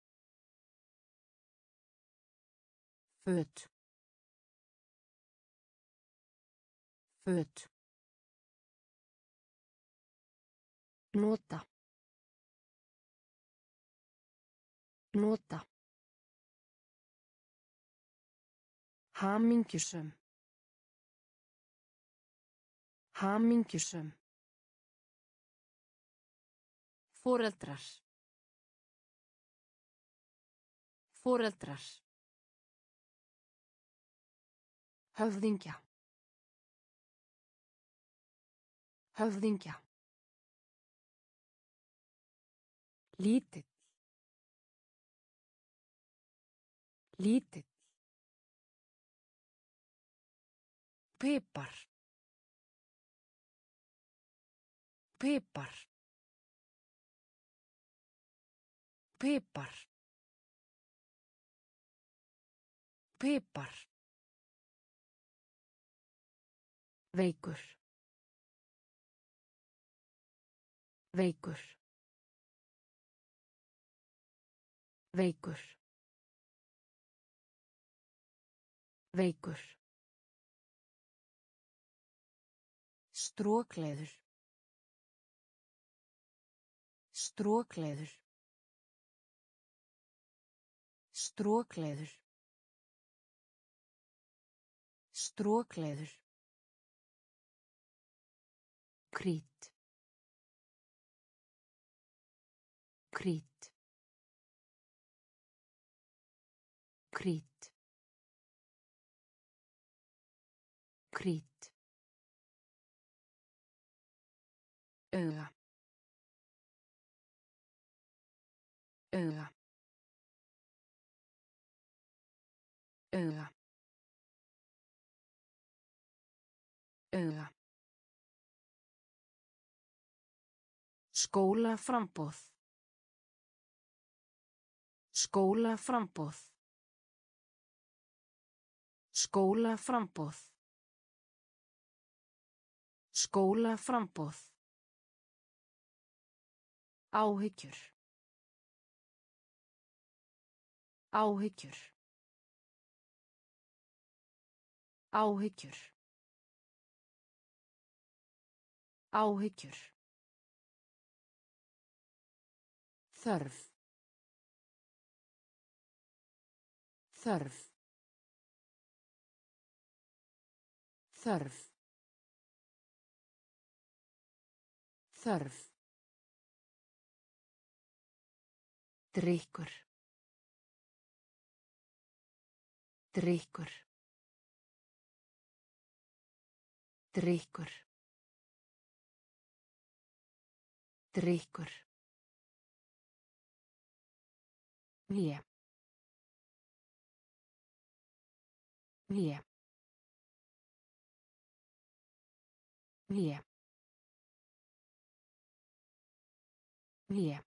Föt. Föt. Nota. Nota. Hamingjusöm. Hamingjusöm. Foreldrar. Foreldrar. Höfðingja. Höfðingja. Lítill. Lítill. Pipar. Pipar. Pipar. Pipar. Veikur. Veikur. Veikur. Veikur. Strokleður. Strokleður. Strokleður. Strokleður. Krít. Krít. Krít. Krít. Auga. Auga. Auga. Auga. Skólaframboð. Skólaframboð. Skólaframboð. Skólaframboð. Áhyggjur. Áhyggjur. Áhyggjur. Áhyggjur. Þörf. Þörf. Þörf. Þörf. Drykkur. Drykkur. Drykkur. Drykkur. Hlé. Hlé. Hlé. Hlé.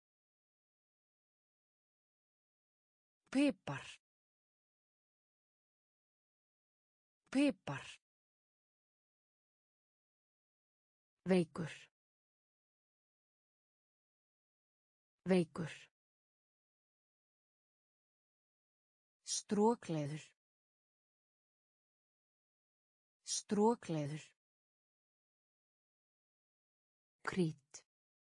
Pipar. Pipar. Veikur. Veikur. Strokleður. Strokleður. Krít.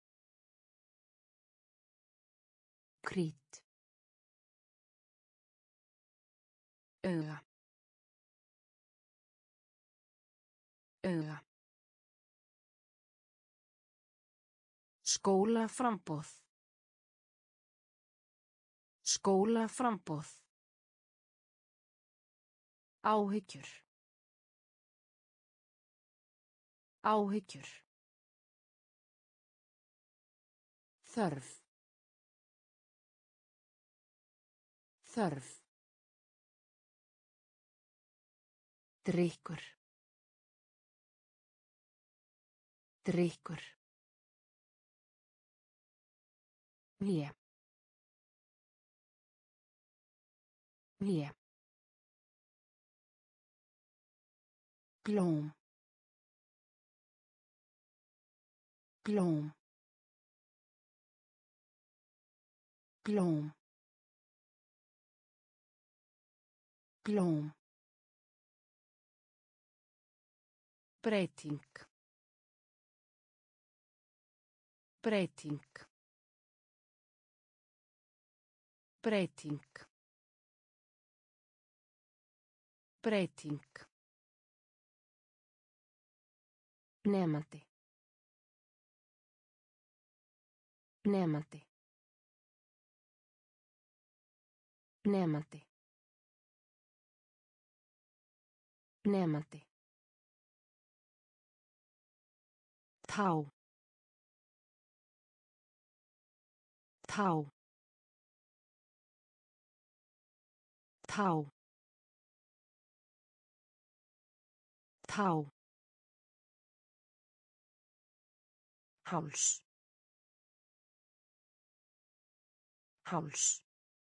Krít. Auga. Auga. Skólaframboð. Skólaframboð. Áhyggjur. Áhyggjur. Þörf. Þörf. Drykkur. Drykkur. Hlé. Hlé. Glóm. Glóm. Glóm. Glóm. Breyting. Breyting. Breyting. Breyting. Nemandi. Nemandi. Nemandi. Nemandi. Tá. Tá. Tá. Tá. Háls. Háls.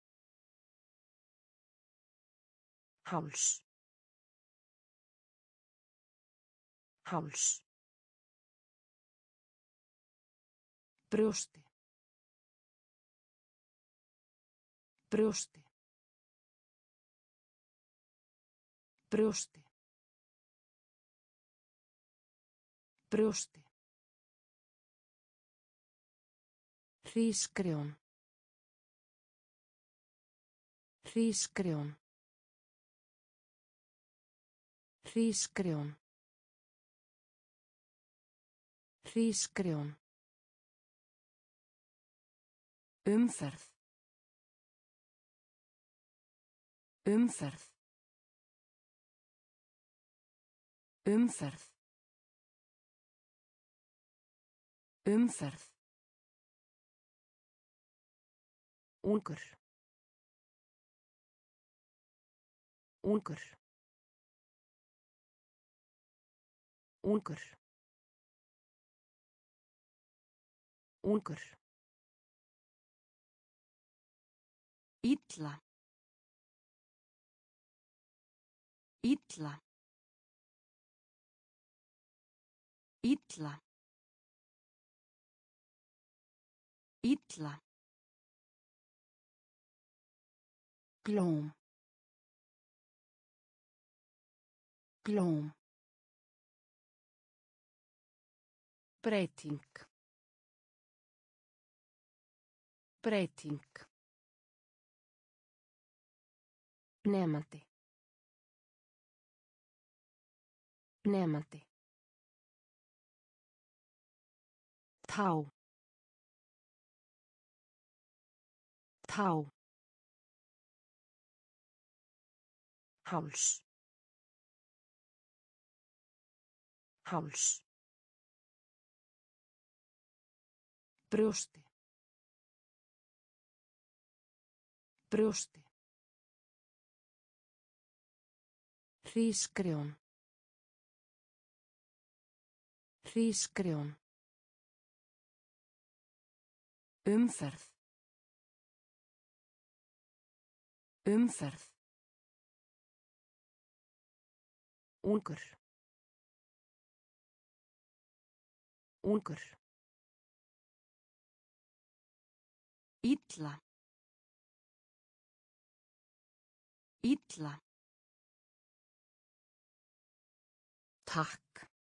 Háls. Háls. Brjósti. Brjósti. Brjósti. Brjósti. Hrísgrjón. Hrísgrjón. Hrísgrjón. Hrísgrjón. Umferð. Umferð. Umferð. Umferð. Ungur. Ungur. Ungur. Ungur. Illa. Illa. Illa. Illa. Glóm. Glóm. Breyting. Breyting. Nemandi. Nemandi. Tá. Tá. Háls. Háls. Brjósti. Brjósti. Hrísgrjón. Hrísgrjón. Umferð. Umferð. Ungur. Ungur. Illa. Illa. Takk.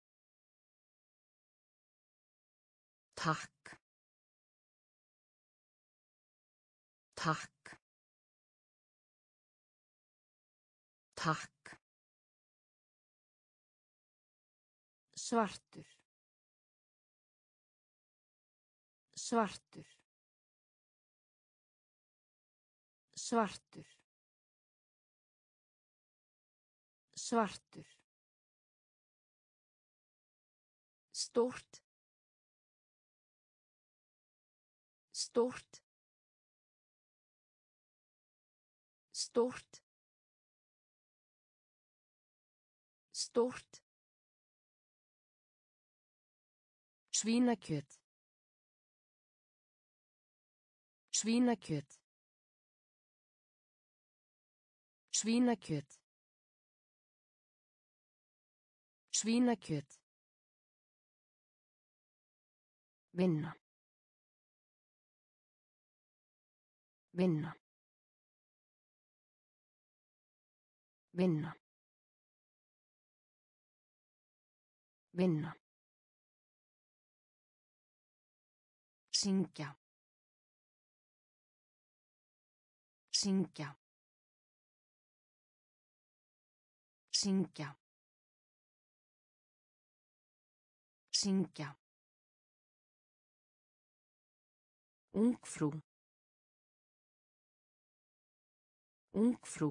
Takk. Takk. Takk. Svartur. Svartur. Svartur. Svartur. Stórt. Stórt. Stórt. Stórt. Svínakjöt. Svínakjöt. Svínakjöt. Svínakjöt. Vinna. Vinna. Vinna. Vinna. Syngja. Syngja. Syngja. Syngja. Ungfrú. Ungfrú.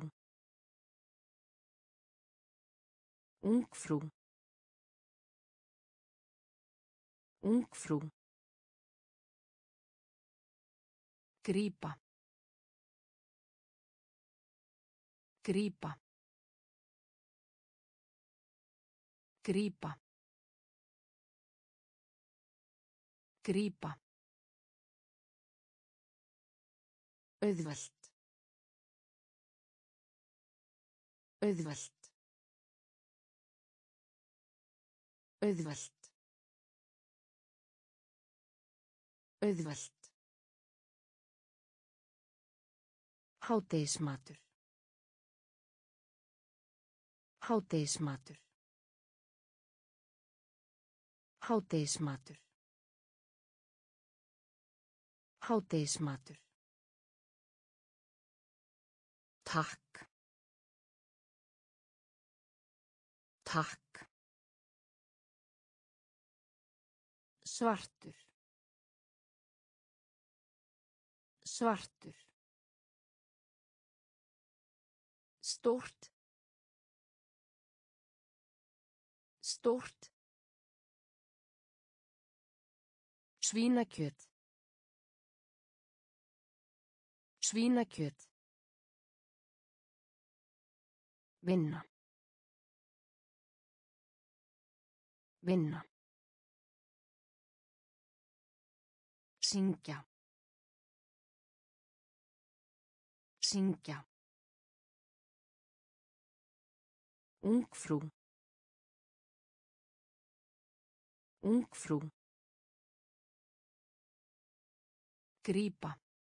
Ungfrú. Ungfrú. Grípa. Grípa. Grípa. Grípa. Auðvelt. Auðvelt. Auðvelt. Auðvelt. Hádegismatur. Hádegismatur. Hádegismatur. Hádegismatur. Takk. Takk. Svartur. Svartur. Stórt. Stórt. Svínakjöt. Svínakjöt. Vinna. Vinna. Syngja. Syngja. Ungfrú. Ungfrú. Grípa.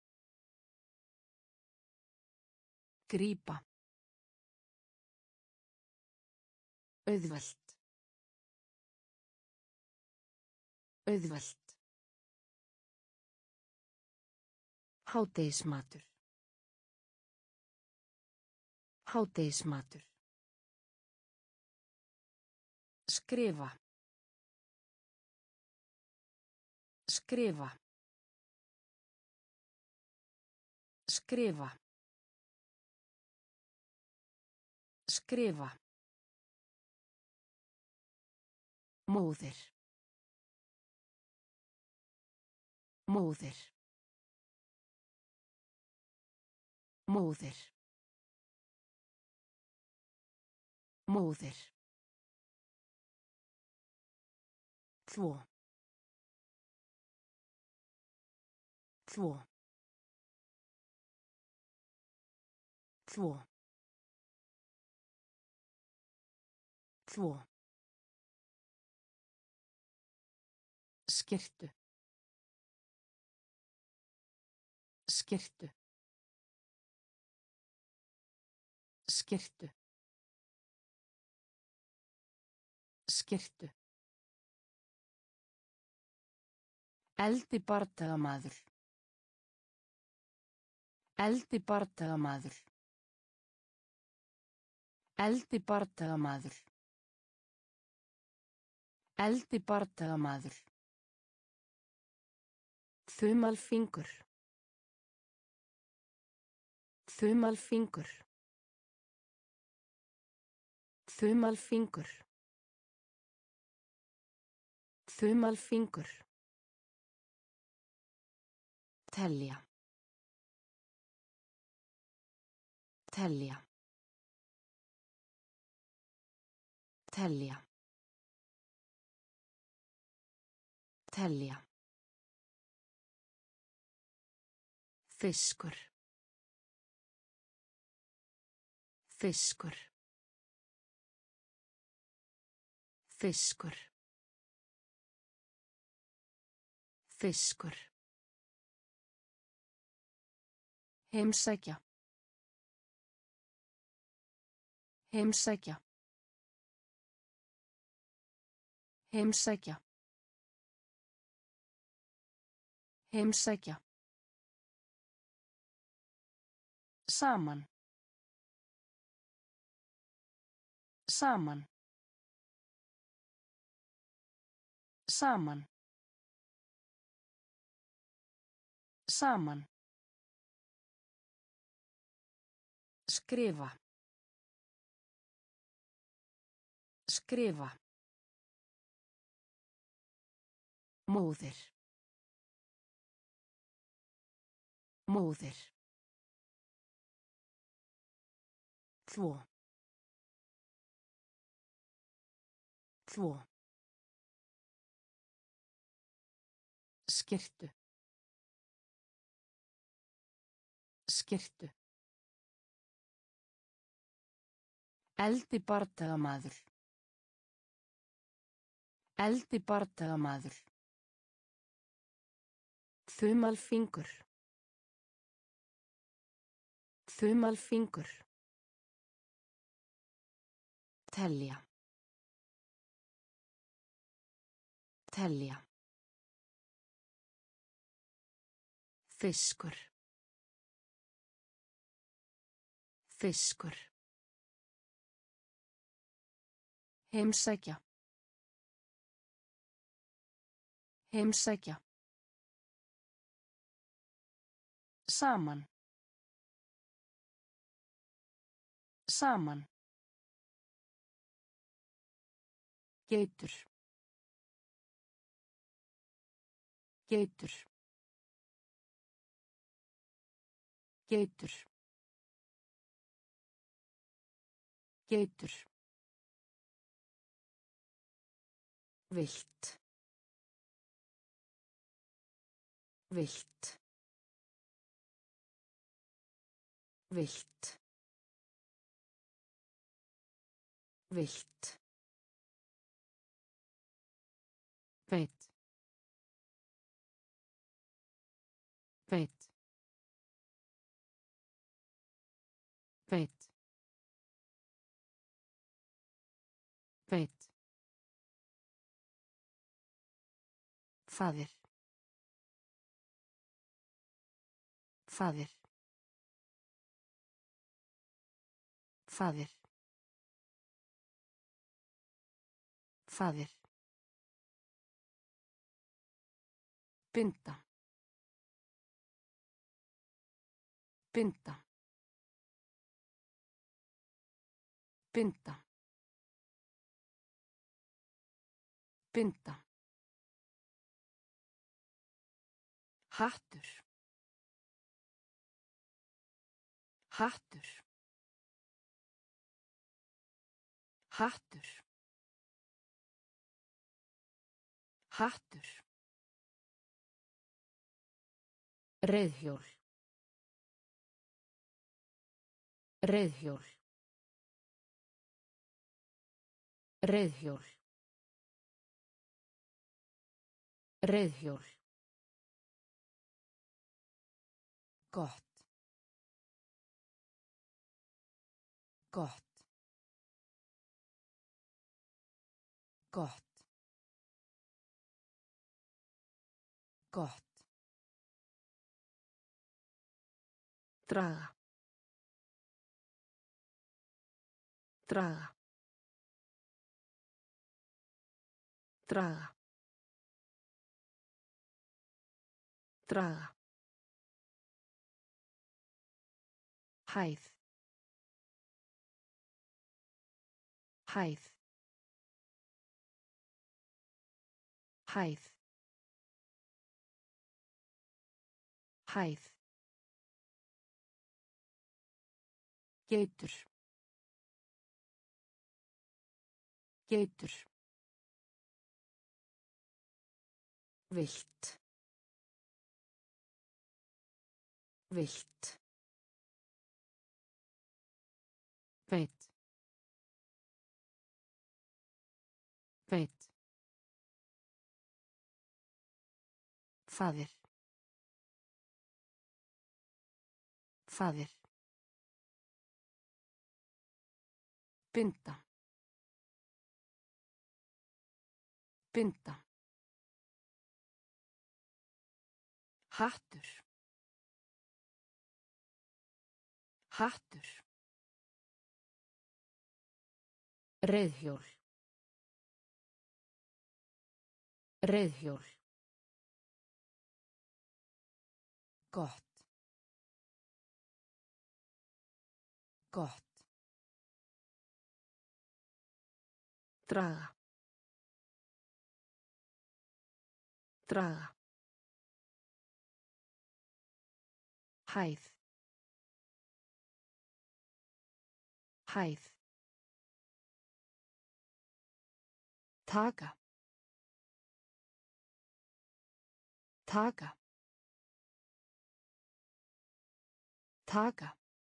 Grípa. Auðvelt. Auðvelt. Hádegismatur. Hádegismatur. Skrifa. Skrifa. Skrifa. Skrifa. Móðir. Móðir. Móðir. Móðir. Þvo. Þvo. Þvo. Þvo. Skyrtu. Skyrtu. Skyrtu. Skyrtu. Eldi bardagamaður. Eldi bardagamaður. Eldi bardagamaður. Eldi bardagamaður. Þumalfingur. Þumalfingur. Þumalfingur. Þumalfingur. Telja. Telja. Telja. Telja. Fiskur. Fiskur. Fiskur. Fiskur. Heimsækja. Heimsækja. Heimsækja. Heimsækja. Saman. Saman. Saman. Saman. Skrifa. Skrifa. Móðir. Móðir. Þvo. Þvo. Skyrtu. Skyrtu. Eldi bardagamaður. Eldi bardagamaður. Þumalfingur. Þumalfingur. Telja. Telja. Fiskur. Fiskur. Heimsækja. Heimsækja. Saman. Saman. Geitur. Geitur. Geitur. Geitur. Vilt. Vilt. Vilt. Vilt. Veit. Veit. Veit. Veit. Faðir. Faðir. Faðir. Faðir. Binda. Binda. Binda. Binda. Hattur. Hattur. Hattur. Hattur. Reiðhjól. Reiðhjól. Reiðhjól. Reiðhjól. Gott. Gott. Gott. Gott. Draga. Draga. Draga. Draga. Hæð. Hæð. Hæð. Hæð. Geitur. Geitur. Vilt. Vilt. Veit. Feit. Faðir. Faðir. Binda. Binda. Hattur. Hattur. Reiðhjól. Reiðhjól. Gott. Gott. Draga. Draga. Hæð. Hæð. Taka. Taka. Taka.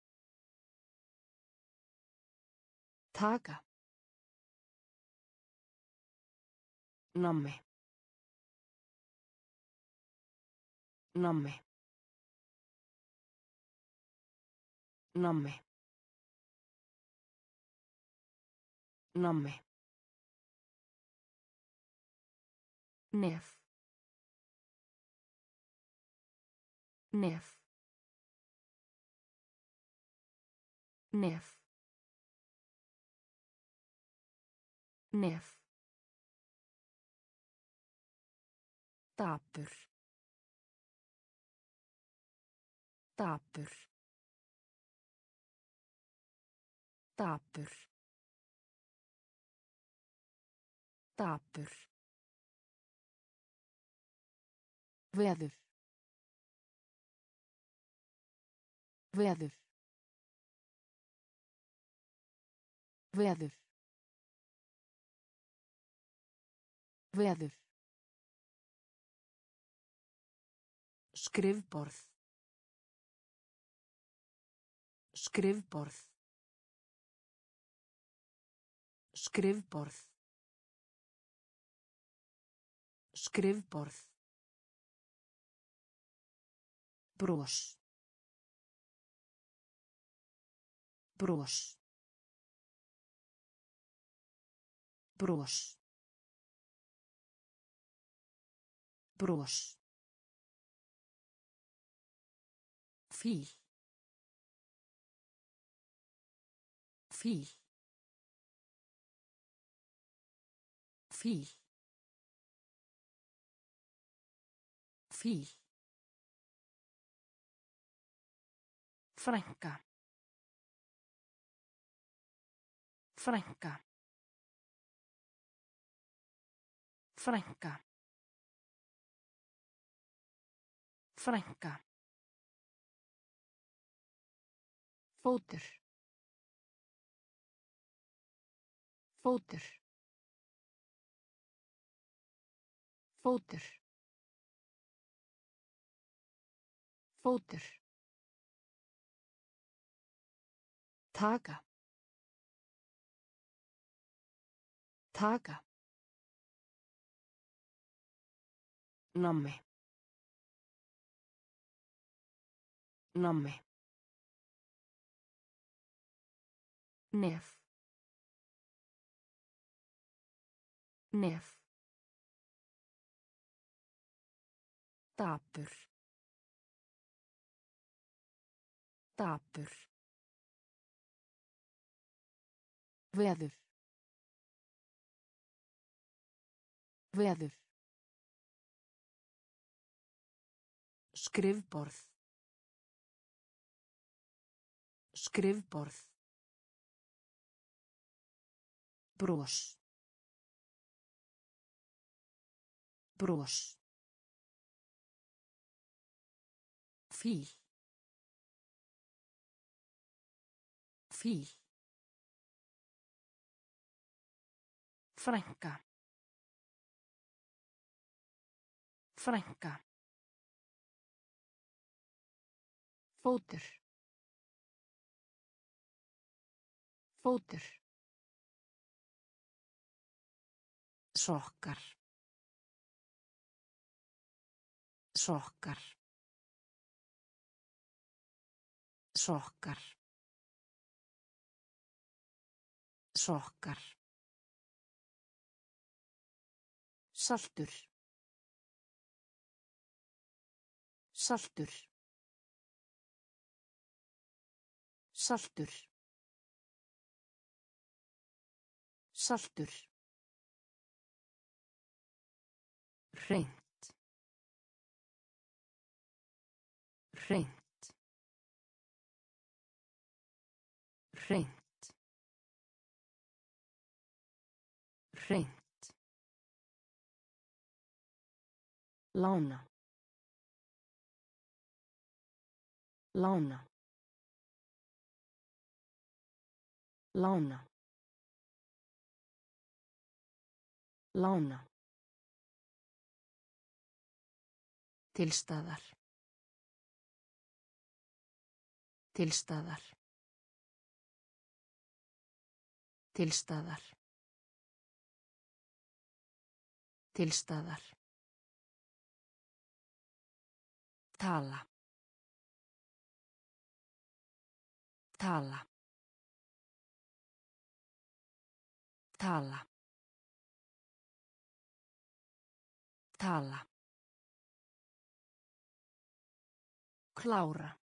Taka. Nammi. Nammi. Nammi. Nammi. Nef. Nef. Nef. Nef. Dapur. Dapur. Dapur. Dapur. Veður. Veður. Veður. Veður. Skrifborð. Skrifborð. Skrifborð. Skrifborð. Bros. Bros. Bros. Bros. Fíl. Fíl. Fíl. Fíl. Frænka. Frænka. Frænka. Frænka. Fótur. Fótur. Fótur. Fótur. Taka. Taka. Nammi. Nammi. Nef. Nef. Dapur. Dapur. Veður. Veður. Skrifborð. Skrifborð. Bros. Bros. Fíl. Fíl. Frænka. Frænka. Fótur. Fótur. Sokkar. Sokkar. Sokkar. Sokkar. Saltur. Saltur. Saltur. Saltur. Hreint. Hreint. Hreint. Hreint. Lána. Lána. Lána. Lána. Tilstaðar. Tilstaðar. Tilstaðar. Tilstaðar. Tala. Tala. Tala. Tala. Klára.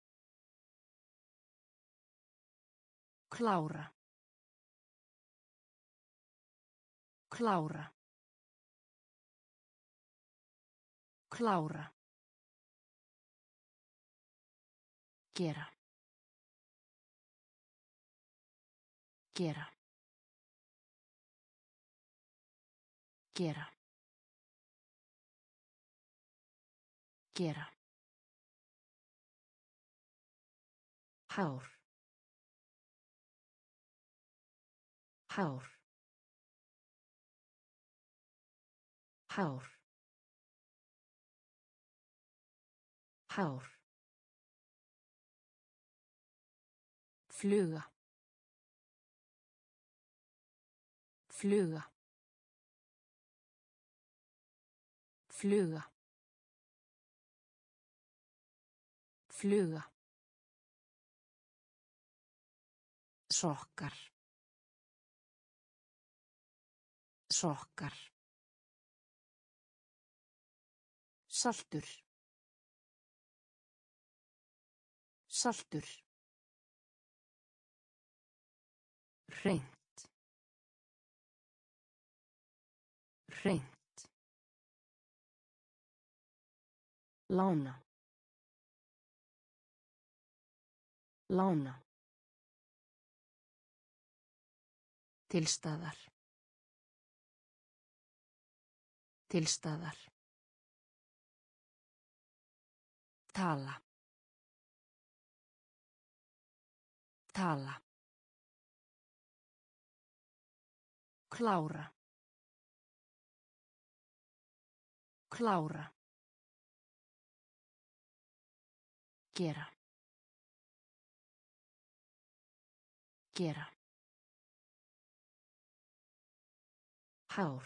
Klára. Klára. Klára. Gera. Gera. Gera. Gera. Hár. Hár. Hár. Hár. Fluga. Fluga. Fluga. Fluga. Sokkar. Sokkar. Saltur. Saltur. Hreint. Hreint. Lána. Lána. Tilstaðar. Tilstaðar. Tala. Tala. Klára. Klára. Gera. Gera. Hár.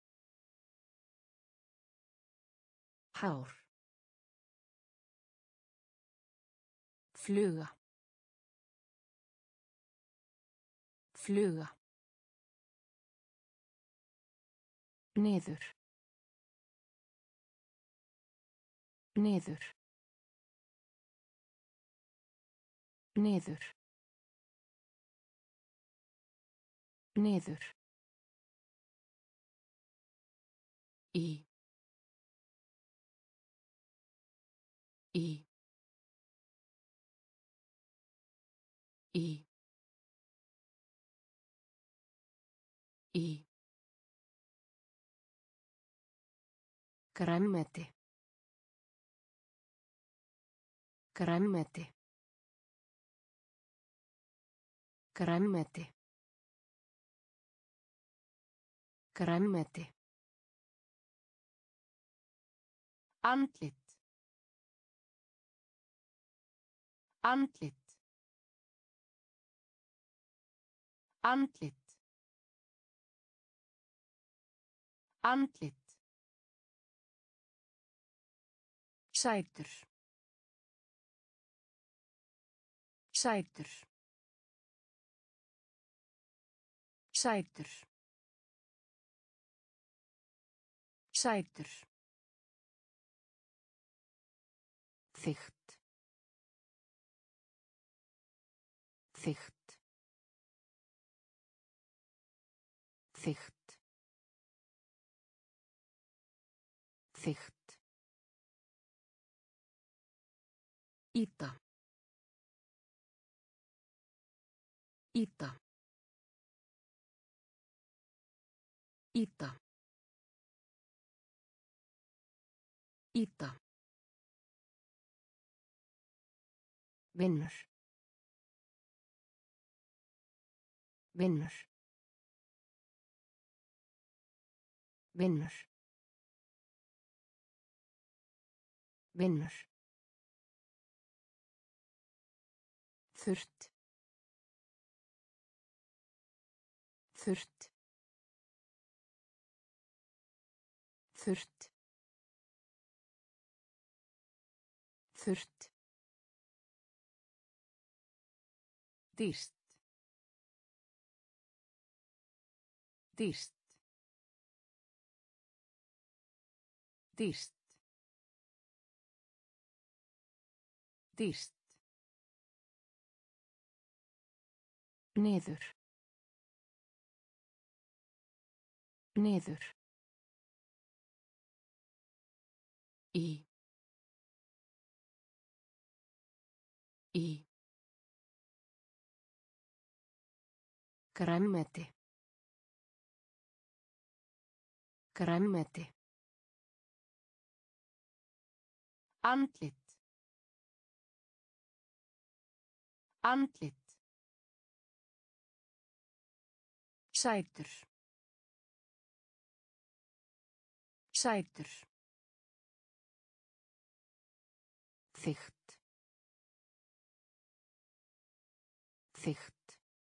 Hár. Fluga. Fluga. Niður. Niður. Niður. Niður. Í. Í. Í. Í. Grænmeti. Grænmeti. Grænmeti. Grænmeti. Andlit. Andlit. Andlit. Andlit. Sætur. Sætur. Sætur. Sætur. Þykkt. Þykkt. Þykkt. Þykkt. Íta. Íta. Íta. Íta. Vinnur. Vinnur. Vinnur. Vinnur. Þurrt. Þurrt. Þurrt. Þurrt. Dýrt. Dýrt. Dýrt. Dýrt. Niður. Niður. Í. Í. Grænmeti. Grænmeti. Andlit. Andlit. Sætur. Sætur. Þykkt. Þykkt.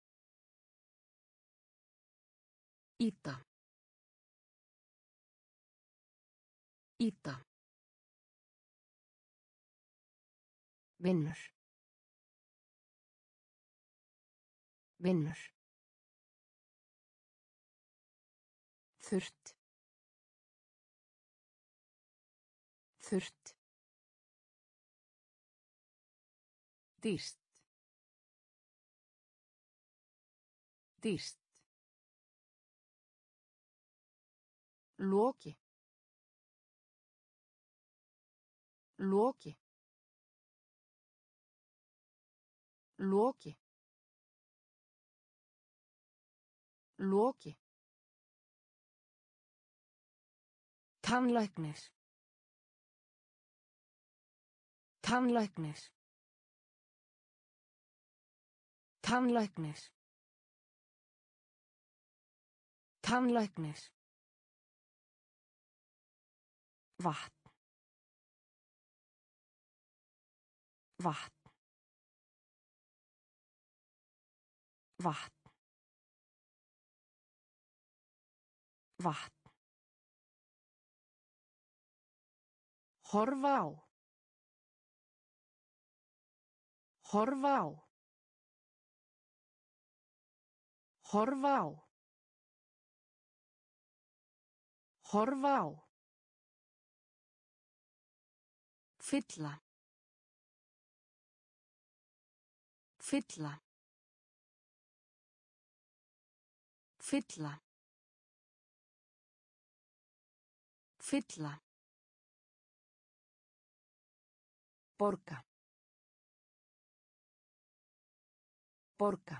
Íta. Íta. Vinnur. Vinnur. Þurrt. Þurrt. Dýrt. Dýrt. Loki. Loki. Loki. Loki. Tannlæknir. Tannlæknir. Tannlæknir. Tannlæknir. Vatn. Vatn. Vatn. Vatn. Horfa á. Horfa á. Horfa á. Horfa á. Fylla. Fylla. Fylla. Fylla. Borga. Borga.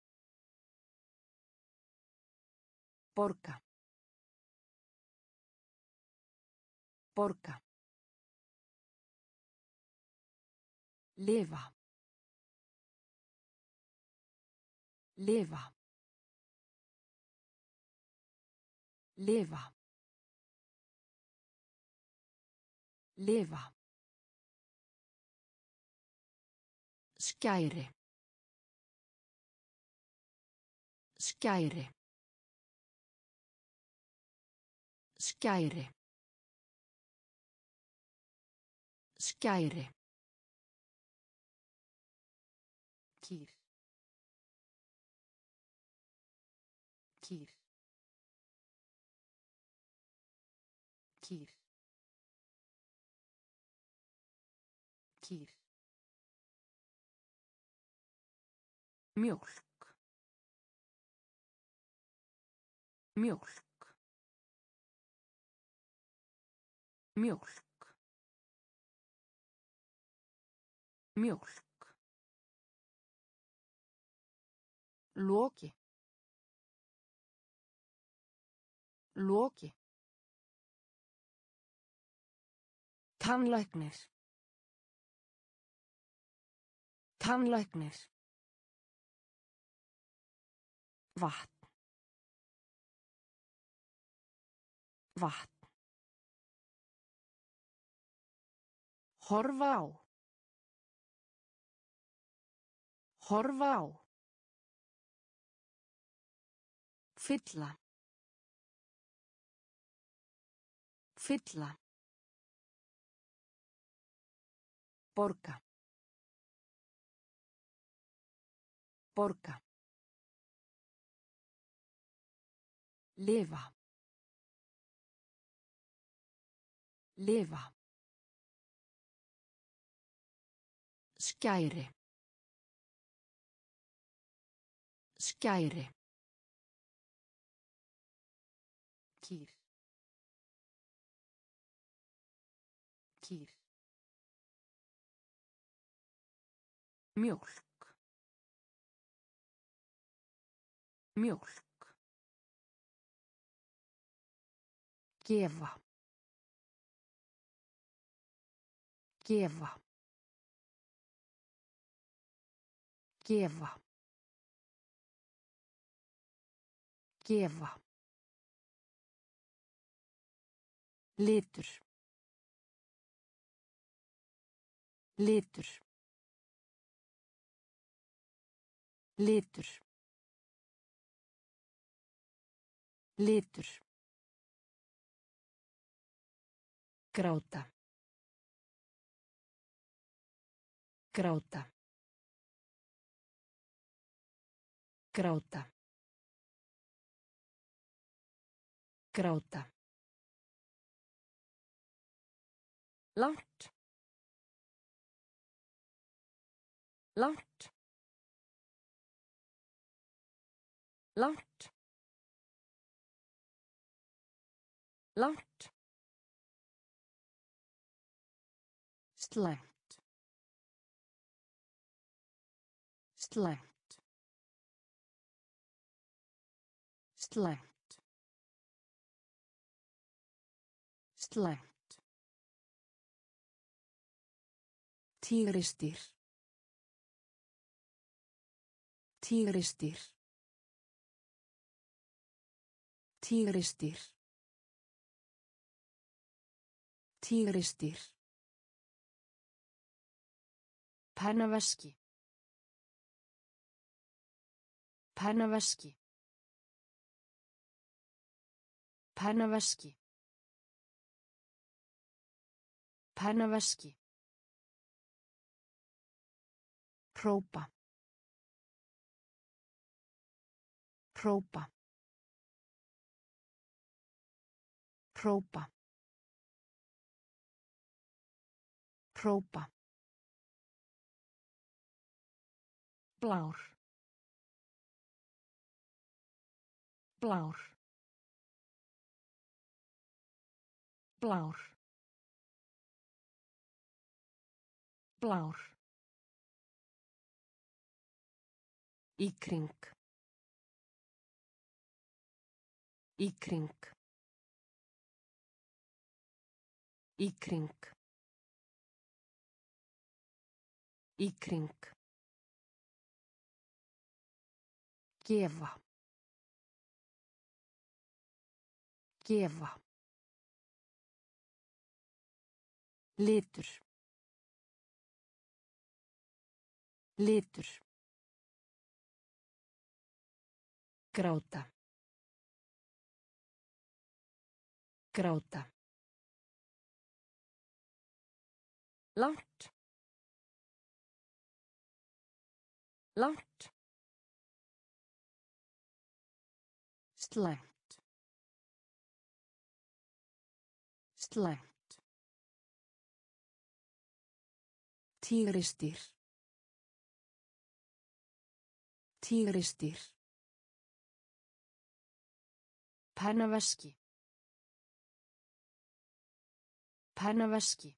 Borga. Borga. Lifa. Lifa. Lifa. Lifa. Skæri. Skæri. Skæri. Skæri. Kýr. Kýr. Kýr. Kýr. Mjólk. Mjólk. Mjólk. Mjólk. Loki. Loki. Tannlæknir. Tannlæknir. Vatn. Vatn. Horfa á. Horfa á. Fylla. Fylla. Borga. Borga. Lifa. Lifa. Skæri. Skæri. Kýr. Kýr. Mjólk. Mjólk. Gefa. Gefa. Gefa. Gefa. Litur. Litur. Litur. Litur. Gráta. Gráta. Gráta. Gráta. Langt. Langt. Langt. Langt. Slæmt. Slæmt. Slæmt. Slæmt. Tígrisdýr. Tígrisdýr. Tígrisdýr. Tígrisdýr. Pennaveski. Pennaveski. Pennaveski. Pennaveski. Hrópa. Hrópa. Hrópa. Hrópa. Blár. Blár. Blár. Blár. Í kring. Í kring. Í kring. Í kring. Gefa. Gefa. Litur. Litur. Gráta. Gráta. Langt. Langt. Slæmt. Slæmt. Tígrisdýr. Tígrisdýr. Pennaveski. Pennaveski.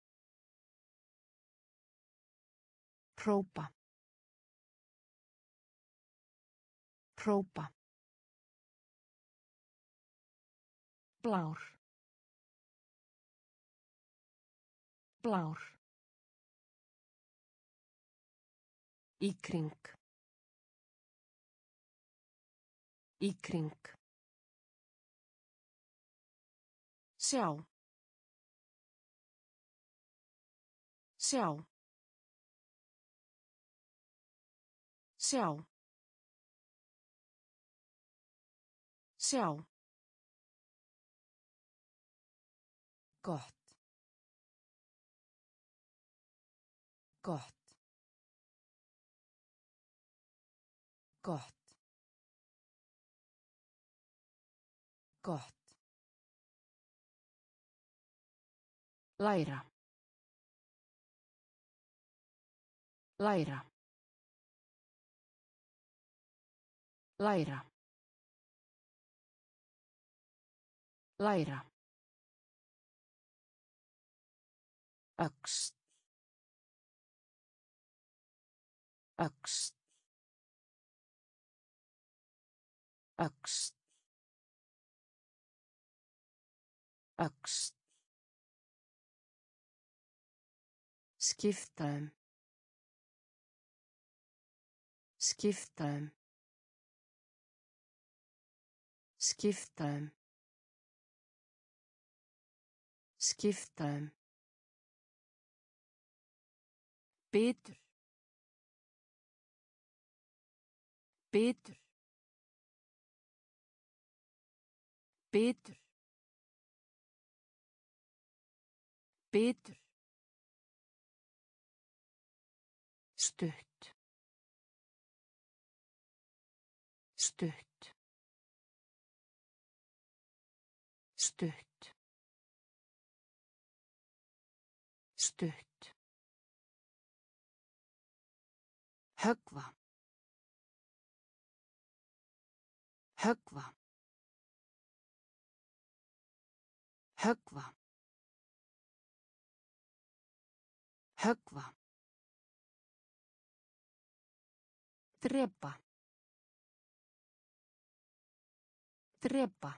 Hrópa. Hrópa. Blár. Blár. Í kring. Í kring. Sjá. Sjá. Sjá. Sjá. Gott. Gott. Gott. Gott. Læra. Læra. Læra. Læra. Öxl. Öxl. Öxl. Öxl. Skipta um. Skipta um. Skipta um. Skipta um. Bitur. Bitur. Bitur. Bitur. Stutt. Stutt. Stutt. Stutt. Höggva. Höggva. Höggva. Höggva. Drepa. Drepa.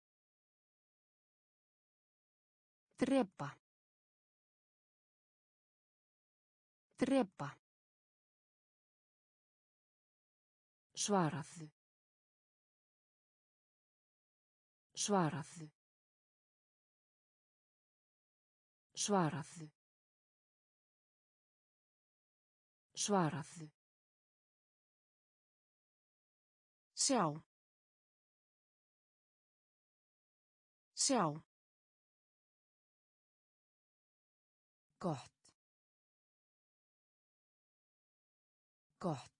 Drepa. Drepa. Svaraðu. Svaraðu. Svaraðu. Svaraðu. Sjá. Sjá. Gott. Gott.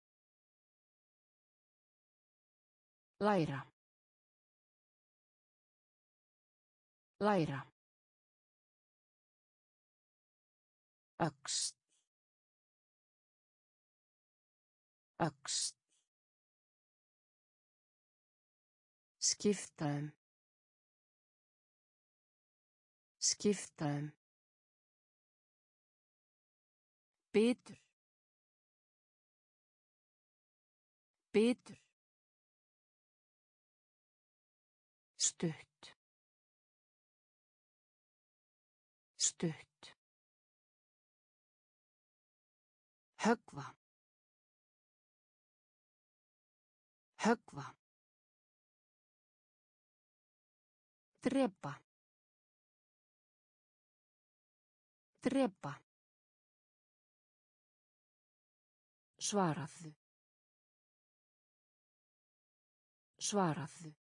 Læra. Læra. Öxl. Öxl. Skipta um. Skipta um. Bitur. Bitur. Stutt. Stutt. Höggva. Höggva. Drepa. Drepa. Svaraðu. Svaraðu.